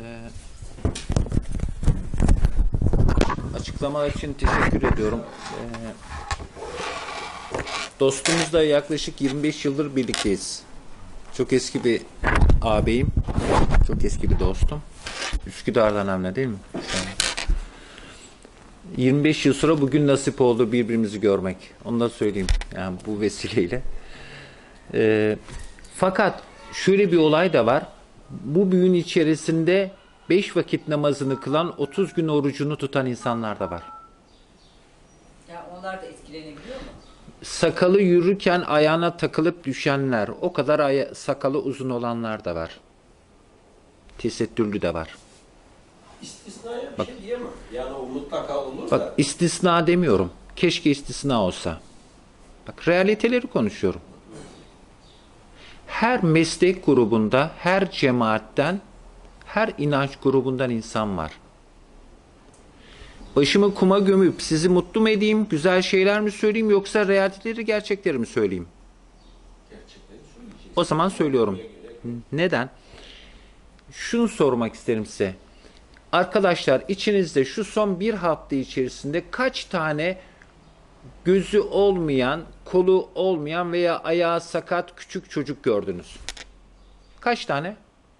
Açıklamalar için teşekkür ediyorum. Dostumuzla yaklaşık 25 yıldır birlikteyiz. Çok eski bir ağabeyim. Çok eski bir dostum. Üsküdar'dan hamle değil mi? 25 yıl sonra bugün nasip oldu birbirimizi görmek. Onu da söyleyeyim. Yani bu vesileyle. Fakat şöyle bir olay da var. Bu büyün içerisinde 5 vakit namazını kılan, 30 gün orucunu tutan insanlar da var. Ya onlar da etkilenebiliyor mu? Sakalı yürürken ayağına takılıp düşenler, o kadar sakalı uzun olanlar da var. Tesettürlü de var. İstisnaya bir şey diyemem. Yani o mutlaka olur Bak da. istisna demiyorum. Keşke istisna olsa. Bak realiteleri konuşuyorum. Her meslek grubunda, her cemaatten, her inanç grubundan insan var. Başımı kuma gömüp sizi mutlu mu edeyim, güzel şeyler mi söyleyeyim yoksa realiteleri, gerçekleri mi söyleyeyim? O zaman söylüyorum. Neden? Şunu sormak isterim size. Arkadaşlar içinizde şu son bir hafta içerisinde kaç tane gözü olmayan, kolu olmayan veya ayağı sakat küçük çocuk gördünüz? Kaç tane?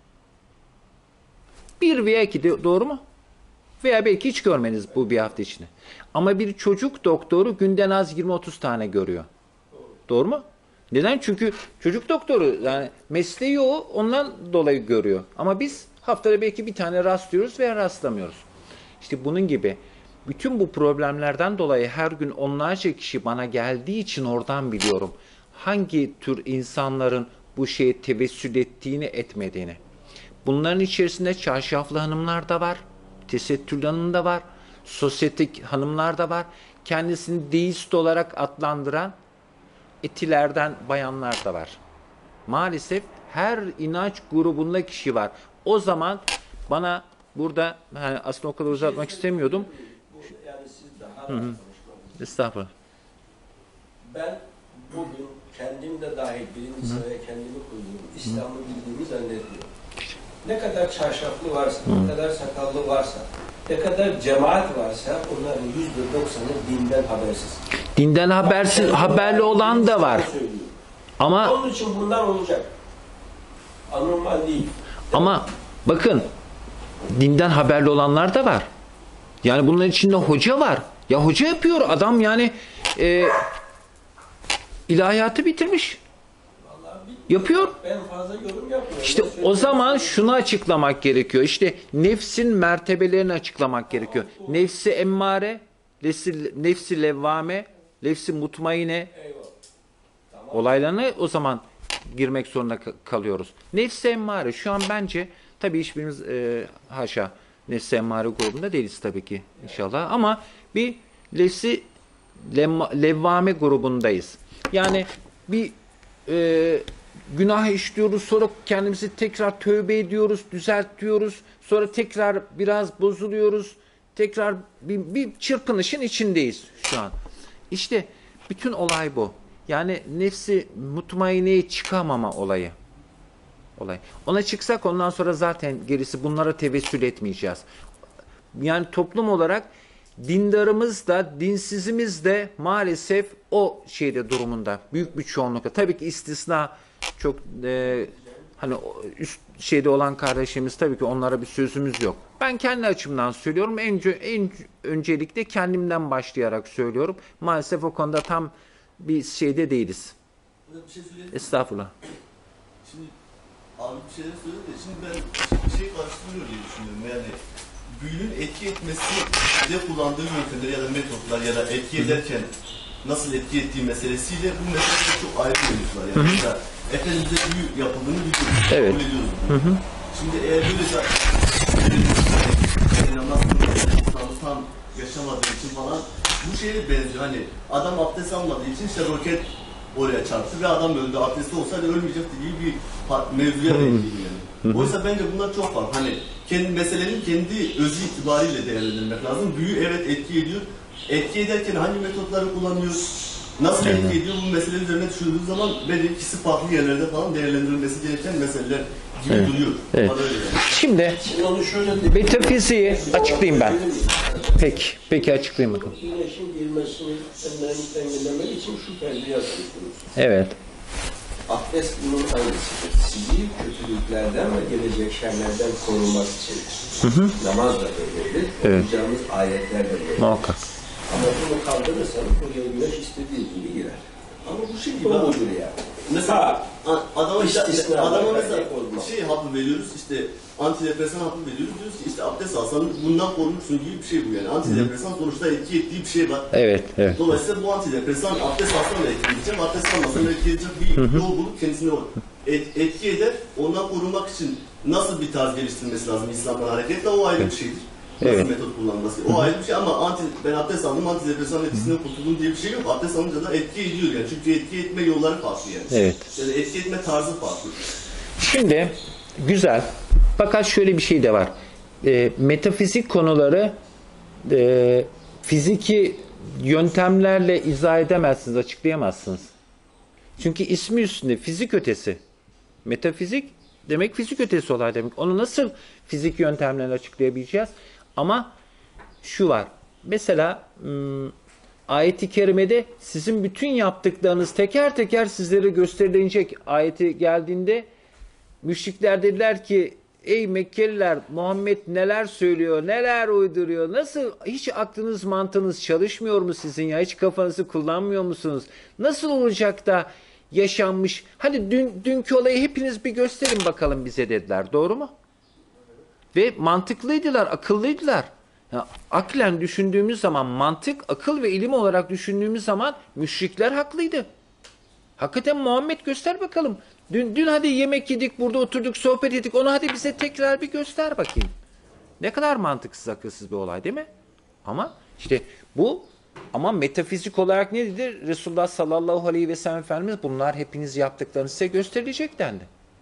Bir veya iki, doğru mu? Veya belki hiç görmeniz bu bir hafta içinde. Ama bir çocuk doktoru günden az 20-30 tane görüyor. Doğru mu? Neden? Çünkü çocuk doktoru yani mesleği o, ondan dolayı görüyor. Ama biz haftada belki bir tane rastlıyoruz veya rastlamıyoruz. İşte bunun gibi bütün bu problemlerden dolayı her gün onlarca kişi bana geldiği için oradan biliyorum. Hangi tür insanların bu şeye tevessül ettiğini, etmediğini. Bunların içerisinde çarşaflı hanımlar da var. Tesettürlü hanım da var. Sosyetik hanımlar da var. Kendisini deist olarak adlandıran etilerden bayanlar da var. Maalesef her inanç grubunda kişi var. O zaman bana burada yani aslında o kadar uzatmak istemiyordum. Yani siz daha Estağfurullah. Ben bugün kendim de dahil birinci sıraya kendimi koyuyorum. İslam'ı bildiğimi zannediyorum. Ne kadar çarşaflı varsa, ne kadar sakallı varsa, ne kadar cemaat varsa onların %90'ı dinden habersiz. Dinden habersiz, haberli olan da var. Ama Onun için bunlar olacak. Anormal değil. ama bakın dinden haberli olanlar da var. Yani bunların içinde hoca var. Ya hoca yapıyor adam yani ilahiyatı bitirmiş. Yapıyor. Ben fazla yorum yapmıyorum. İşte o zaman şunu açıklamak gerekiyor. İşte nefsin mertebelerini açıklamak gerekiyor. Nefsi emmare, nefsi levvame, nefsi mutmaine olaylarına o zaman girmek zorunda kalıyoruz. Nefsi emmare şu an bence tabii hiçbirimiz haşa nefsi emmare grubunda değiliz tabii ki inşallah ama bir nefsi levvame grubundayız. Yani bir günah işliyoruz, sonra kendimizi tekrar tövbe ediyoruz, düzeltiyoruz, sonra tekrar biraz bozuluyoruz, tekrar bir çırpınışın içindeyiz şu an. İşte bütün olay bu. Yani nefsi mutmaineye çıkamama olayı. Ona çıksak ondan sonra zaten gerisi bunlara tevessül etmeyeceğiz. Yani toplum olarak dindarımız da dinsizimiz de maalesef o şeyde durumunda. Büyük bir çoğunlukla. Tabii ki istisna çok hani üst şeyde olan kardeşimiz tabii ki onlara bir sözümüz yok. Ben kendi açımdan söylüyorum. En öncelikle kendimden başlayarak söylüyorum. Maalesef o konuda tam bir şeyde değiliz. Bir şey söyleyeyim. Estağfurullah. Şimdi Abi bir şeyler söyledi de şimdi ben bir şey karıştırıyor diye düşünüyorum. Yani büyünün etki etmesi de kullandığı yöntemler ya da metotlar ya da etki ederken nasıl etki ettiği meselesiyle bu meselede çok ayrı yönütler. Yani mesela Efendimiz'e büyü yapıldığını biliyoruz. Evet. Kabul ediyoruz. Şimdi eğer böyle namaz İslam'ı tam yaşamadığı için falan bu şeye benziyor. Hani adam abdest almadığı için işte roket oraya çarptı ve adam öldü. Abdesti olsaydı ölmeyecekti gibi bir mevzuya benziyor yani. Oysa bence bunlar çok farklı. Hani meselenin kendi özü itibariyle değerlendirmek lazım. Büyü evet etki ediyor. Etki ederken hangi metotları kullanıyor? Nasıl etki ediyor? Bu mesele üzerine düşündüğü zaman bence ikisi farklı yerlerde falan değerlendirilmesi gereken meseleler gibi duruyor. Evet. Bana öyle yani. Şimdi metafiziği açıklayayım ben. Peki açıklayayım bakalım. Güneşin girmesini engellemek için şu kendi yapıyorsunuz. Evet. Abdest bunun hangisidir? Sizi kötülüklerden ve gelecek şerlerden korumak için. Namaz da böyledir. Evet. Okuyacağımız ayetler de böyledir. Muhakkak. Ama bunu kaldırırsanız oraya güneş istediği gibi girer. Ama bu şey gibi olur yani. Mesela adama mesela olmaz. hapı veriyoruz işte antidepresan hapı veriyoruz diyoruz ki işte abdest alsan bundan korunursun gibi bir şey bu yani. Antidepresan sonuçta etki ettiği bir şey var. Evet. Dolayısıyla bu antidepresan abdest alsan da etki edecek, abdest almasan da etki edecek bir yol bulup kendisine etki eder. Ondan korunmak için nasıl bir tarz geliştirmesi lazım İslam'dan hareketle o ayrı bir şeydir. Nasıl metot kullanması. O ayrı bir şey ama ben abdest aldım, antidepresan etkisinden kurtuldum diye bir şey yok. Abdest alınca da etki ediyor yani. Çünkü etki etme yolları farklı yani. Evet. Yani etki etme tarzı farklı. Şimdi güzel. Fakat şöyle bir şey de var. Metafizik konuları fiziki yöntemlerle izah edemezsiniz, açıklayamazsınız. Çünkü ismi üstünde fizik ötesi. Metafizik demek fizik ötesi olay demek. Onu nasıl fizik yöntemlerle açıklayabileceğiz? Ama şu var. Mesela ayet-i kerimede sizin bütün yaptıklarınız teker teker sizlere gösterilecek. Ayeti geldiğinde müşrikler dediler ki ey Mekkeliler Muhammed neler söylüyor, neler uyduruyor, nasıl hiç aklınız mantığınız çalışmıyor mu sizin ya, hiç kafanızı kullanmıyor musunuz? Nasıl olacak da yaşanmış, hadi dünkü olayı hepiniz bir gösterin bakalım bize dediler, doğru mu? Ve mantıklıydılar, akıllıydılar. Ya, aklen düşündüğümüz zaman mantık, akıl ve ilim olarak düşündüğümüz zaman müşrikler haklıydı. Hakikaten Muhammed göster bakalım. Dün hadi yemek yedik, burada oturduk, sohbet ettik. Onu hadi bize tekrar bir göster bakayım. Ne kadar mantıksız, akılsız bir olay değil mi? Ama işte bu, ama metafizik olarak ne dedi? Resulullah sallallahu aleyhi ve sellem Efendimiz bunlar hepiniz yaptıklarınız size gösterilecek dendi.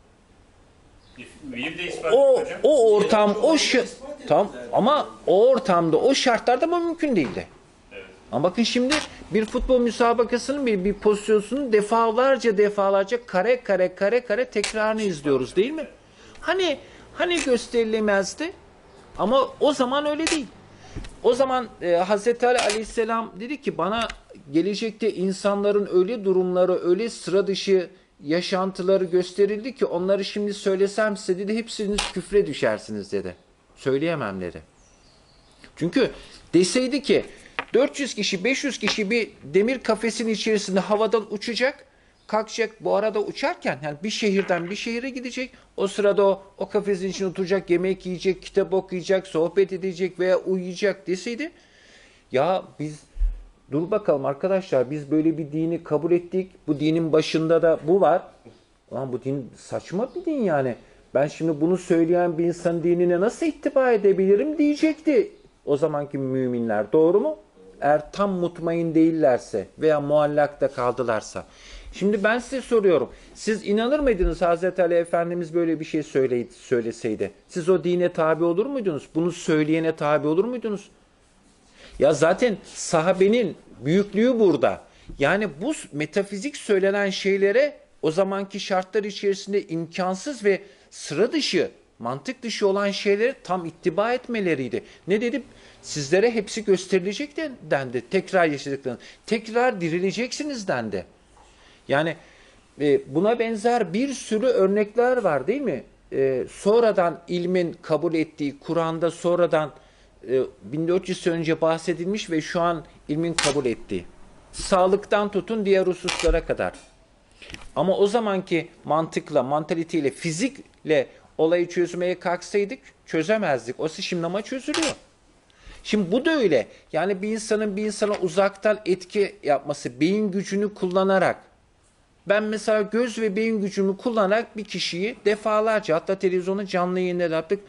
Bir de ispat hocam. O ortam, tam ama o ortamda, o şartlarda bu mümkün değildi. Ama bakın şimdi bir futbol müsabakasının bir pozisyonunun defalarca kare tekrarını izliyoruz değil mi? Hani gösterilemezdi? Ama o zaman öyle değil. O zaman Hazreti Ali Aleyhisselam dedi ki bana gelecekte insanların öyle durumları, öyle sıra dışı yaşantıları gösterildi ki onları şimdi söylesem size dedi hepsiniz küfre düşersiniz dedi. Söyleyemem dedi. Çünkü deseydi ki 400 kişi, 500 kişi bir demir kafesin içerisinde havadan uçacak, kalkacak bu arada uçarken yani bir şehirden bir şehire gidecek. O sırada o kafesin içine oturacak, yemek yiyecek, kitap okuyacak, sohbet edecek veya uyuyacak deseydi ya biz dur bakalım arkadaşlar biz böyle bir dini kabul ettik. Bu dinin başında da bu var. Ulan bu din saçma bir din yani. Ben şimdi bunu söyleyen bir insanın dinine nasıl ittiba edebilirim diyecekti o zamanki müminler. Doğru mu? Eğer tam mutmain değillerse veya muallakta kaldılarsa. Şimdi ben size soruyorum. Siz inanır mıydınız Hazreti Ali Efendimiz böyle bir şey söyleseydi? Siz o dine tabi olur muydunuz? Bunu söyleyene tabi olur muydunuz? Ya zaten sahabenin büyüklüğü burada. Yani bu metafizik söylenen şeylere o zamanki şartlar içerisinde imkansız ve sıra dışı, mantık dışı olan şeyleri tam ittiba etmeleriydi. Ne dedim? Sizlere hepsi gösterilecek dendi. Tekrar yaşadıklarını. Tekrar dirileceksiniz dendi. Yani buna benzer bir sürü örnekler var değil mi? Sonradan ilmin kabul ettiği, Kur'an'da sonradan 1400 sene önce bahsedilmiş ve şu an ilmin kabul ettiği. Sağlıktan tutun diğer hususlara kadar. Ama o zamanki mantıkla, mantaliteyle, fizikle olayı çözmeye kalksaydık çözemezdik. O şimdi ama çözülüyor. Şimdi bu da öyle. Yani bir insanın bir insana uzaktan etki yapması, beyin gücünü kullanarak. Ben mesela göz ve beyin gücümü kullanarak bir kişiyi defalarca, hatta televizyonda canlı yayında da yaptık.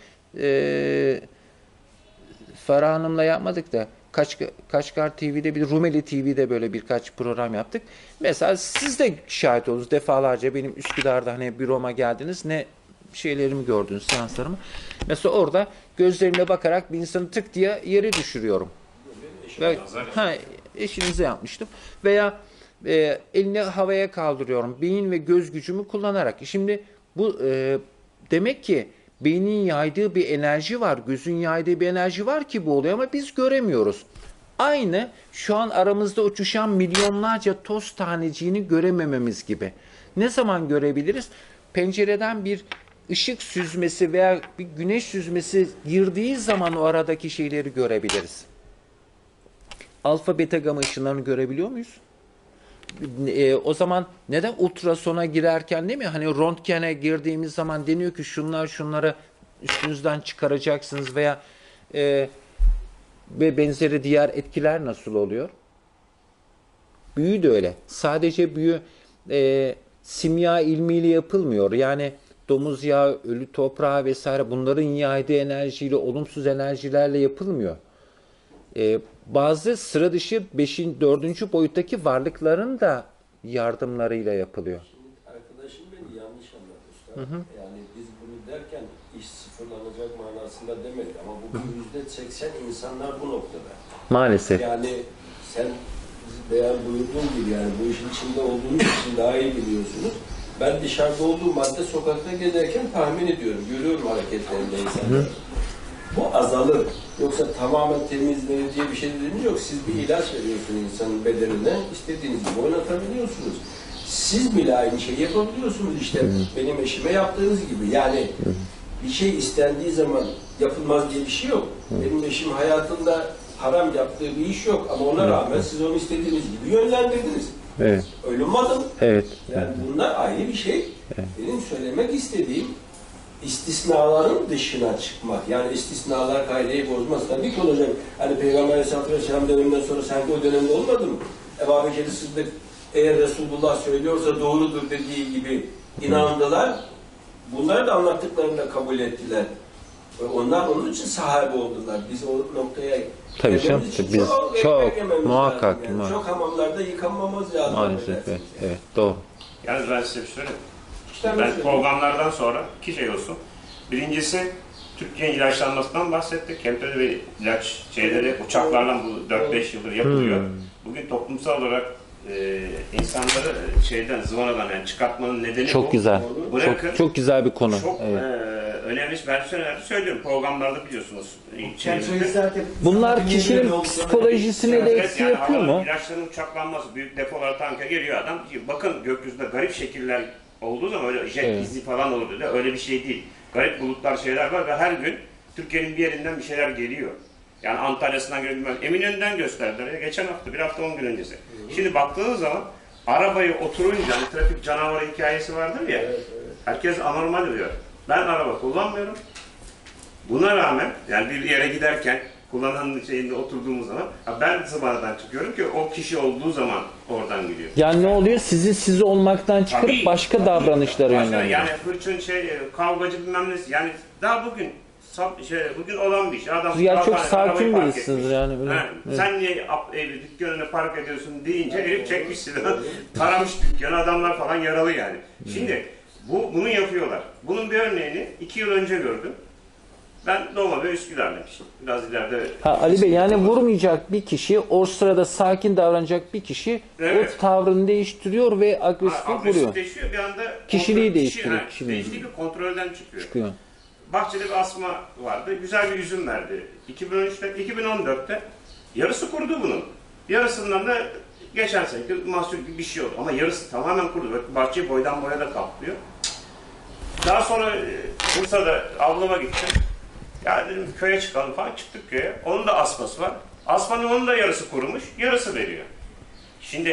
Farah Hanım'la yapmadık da Kaçkar TV'de, bir Rumeli TV'de böyle birkaç program yaptık. Mesela siz de şahit oldunuz defalarca, benim Üsküdar'da hani büroma geldiniz, ne şeylerimi gördünüz, seanslarımı. Mesela orada gözlerimle bakarak bir insanı tık diye yere düşürüyorum. Ve, eşinize yapmıştım. Veya elini havaya kaldırıyorum. Beyin ve göz gücümü kullanarak. Şimdi bu demek ki beynin yaydığı bir enerji var. Gözün yaydığı bir enerji var ki bu oluyor ama biz göremiyoruz. Aynı şu an aramızda uçuşan milyonlarca toz taneciğini göremememiz gibi. Ne zaman görebiliriz? Pencereden bir ışık süzmesi veya bir güneş süzmesi girdiği zaman o aradaki şeyleri görebiliriz. Alfa beta gama ışınlarını görebiliyor muyuz? O zaman neden ultrasona girerken, değil mi? Hani röntgene girdiğimiz zaman deniyor ki şunları üstünüzden çıkaracaksınız veya ve benzeri diğer etkiler nasıl oluyor? Büyü de öyle. Sadece büyü simya ilmiyle yapılmıyor. Yani domuz yağı, ölü toprağı vesaire bunların yaydığı enerjiyle, olumsuz enerjilerle yapılmıyor. Bazı sıra dışı 5. 4. boyuttaki varlıkların da yardımlarıyla yapılıyor. Şimdi arkadaşım beni yanlış anladı usta. Yani biz bunu derken iş sıfırlanacak manasında demedik ama bugün %80 insanlar bu noktada. Maalesef. Yani sen beyan buyurduğun gibi yani bu işin içinde olduğunuz için daha iyi biliyorsunuz. Ben dışarıda olduğum halde sokakta gezerken tahmin ediyorum, görüyorum hareketlerinde insanları. Bu azalır. Yoksa tamamen temizlenir diye bir şey dediğimiz yok. Siz bir ilaç veriyorsunuz insanın bedenine, istediğiniz gibi oynatabiliyorsunuz. Siz bile aynı şeyi yapabiliyorsunuz işte benim eşime yaptığınız gibi. Yani bir şey istendiği zaman yapılmaz diye bir şey yok. Benim eşim hayatında haram yaptığı bir iş yok ama ona rağmen siz onu istediğiniz gibi yönlendirdiniz. Evet. Öyle olmadı mı? Evet. Yani bunlar ayrı bir şey. Benim söylemek istediğim istisnaların dışına çıkmak. Yani istisnalar kaideyi bozmaz. Tabii ki olacak. Hani Peygamber Aleyhisselatü Vesselam döneminden sonra sanki o dönemde olmadı mı? Ebu Bekir Sıddık eğer Resulullah söylüyorsa doğrudur dediği gibi inandılar. Bunları da anlattıklarını kabul ettiler. Ve onlar onun için sahibi oldular. Biz o noktaya Tabii canım. Biz çok muhakkak. Yani. Çok hamamlarda yıkanmamız lazım. Maalesef. Evet. Doğru. Yalnız ben size bir söyleyeyim. Ben programlardan sonra iki şey olsun. Birincisi Türkiye'nin ilaçlanmasından bahsettik. Hem de ilaç şeyleri uçaklarla bu 4-5 yıldır yapılıyor. Bugün toplumsal olarak insanları zıvanadan yani çıkartmanın nedeni çok bu. Güzel. Bırakın, çok güzel bir konu. Çok önemli. Ben söylüyorum. Programlarda biliyorsunuz. Bunlar kişinin psikolojisine de etki yapıyor mu? İlaçların uçaklanması, büyük depolara tanka geliyor adam. Bakın gökyüzünde garip şekiller olduğu zaman öyle jet izi falan olur dedi. Öyle bir şey değil. Garip bulutlar şeyler var ve her gün Türkiye'nin bir yerinden bir şeyler geliyor. Yani Antalya'sından geliyor. Eminönü'nden gösterdiler. Geçen hafta, bir hafta 10 gün öncesi. Şimdi baktığınız zaman arabaya oturunca hani trafik canavarı hikayesi vardır ya. Herkes anormal diyor. Ben araba kullanmıyorum. Buna rağmen yani bir yere giderken kullananın şeyinde oturduğumuz zaman ben zıvanadan çıkıyorum ki o kişi olduğu zaman oradan gidiyor. Yani ne oluyor? Sizi olmaktan çıkarıp başka davranışlara yönlendiriyor. Yani hırçın kavgacı bilmem nesi. Yani daha bugün olan bir şey. Adam ya çok sakin birisiniz yani. Evet. Sen niye dükkanını park ediyorsun deyince herif çekmiş silahı, taramış dükkanı, adamlar falan yaralı yani. Şimdi bunu yapıyorlar. Bunun bir örneğini 2 yıl önce gördüm. Ben Doğma ve Üsküdar'daymışım. Biraz ileride. Ali Bey yani vurmayacak bir kişi, o sırada sakin davranacak bir kişi o tavrını değiştiriyor ve agresif vuruyor. Agresifleşiyor bir anda. Kişiliği değiştiriyor. Değiştiği kontrolden çıkıyor. Bahçede bir asma vardı. Güzel bir üzüm verdi. 2014'te yarısı kurudu bunun. Yarısından da geçen seneki mahsul bir şey oldu. Ama yarısı tamamen kurudu. Bahçeyi boydan boya da kaplıyor. Daha sonra Bursa'da ablama gittim. Ya dedim köye çıkalım falan, çıktık köye. Onun da asması var. Asmanın onun da yarısı kurumuş, yarısı veriyor. Şimdi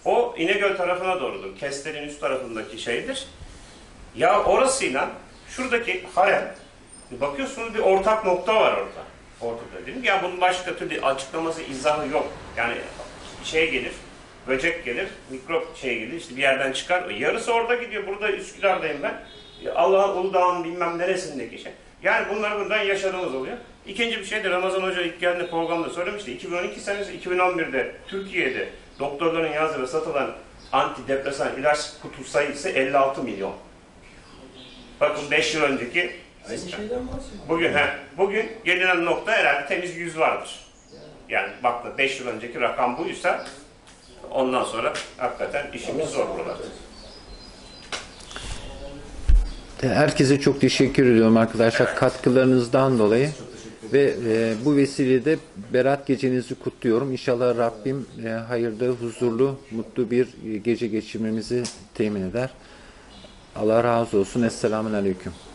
O İnegöl tarafına doğrudur. Kestel'in üst tarafındaki şeydir. Ya orasıyla şuradaki harem, bakıyorsunuz bir ortak nokta var orada. Ortada değil mi? Ya bunun başka türlü açıklaması, izahı yok. Yani şey gelir, böcek gelir, mikrop şey gelir, işte bir yerden çıkar. Yarısı orada gidiyor. Burada Üsküdar'dayım ben. Allah'ın Uludağ'ın bilmem neresindeki şey. Yani bunları buradan yaşadığımız oluyor. İkinci bir şey de Ramazan Hoca ilk geldiğinde programda söylemişti. 2012 senesi 2011'de Türkiye'de doktorların yazdığı satılan antidepresan ilaç kutu sayısı 56 milyon. Bakın 5 yıl önceki bugün gelinen nokta herhalde temiz 100 vardır. Yani bak 5 yıl önceki rakam buysa ondan sonra hakikaten işimiz zor buralarda. Herkese çok teşekkür ediyorum arkadaşlar katkılarınızdan dolayı. Ve bu vesileyle Berat gecenizi kutluyorum. İnşallah Rabbim hayırda, huzurlu, mutlu bir gece geçirmemizi temin eder. Allah razı olsun. Esselamun Aleyküm.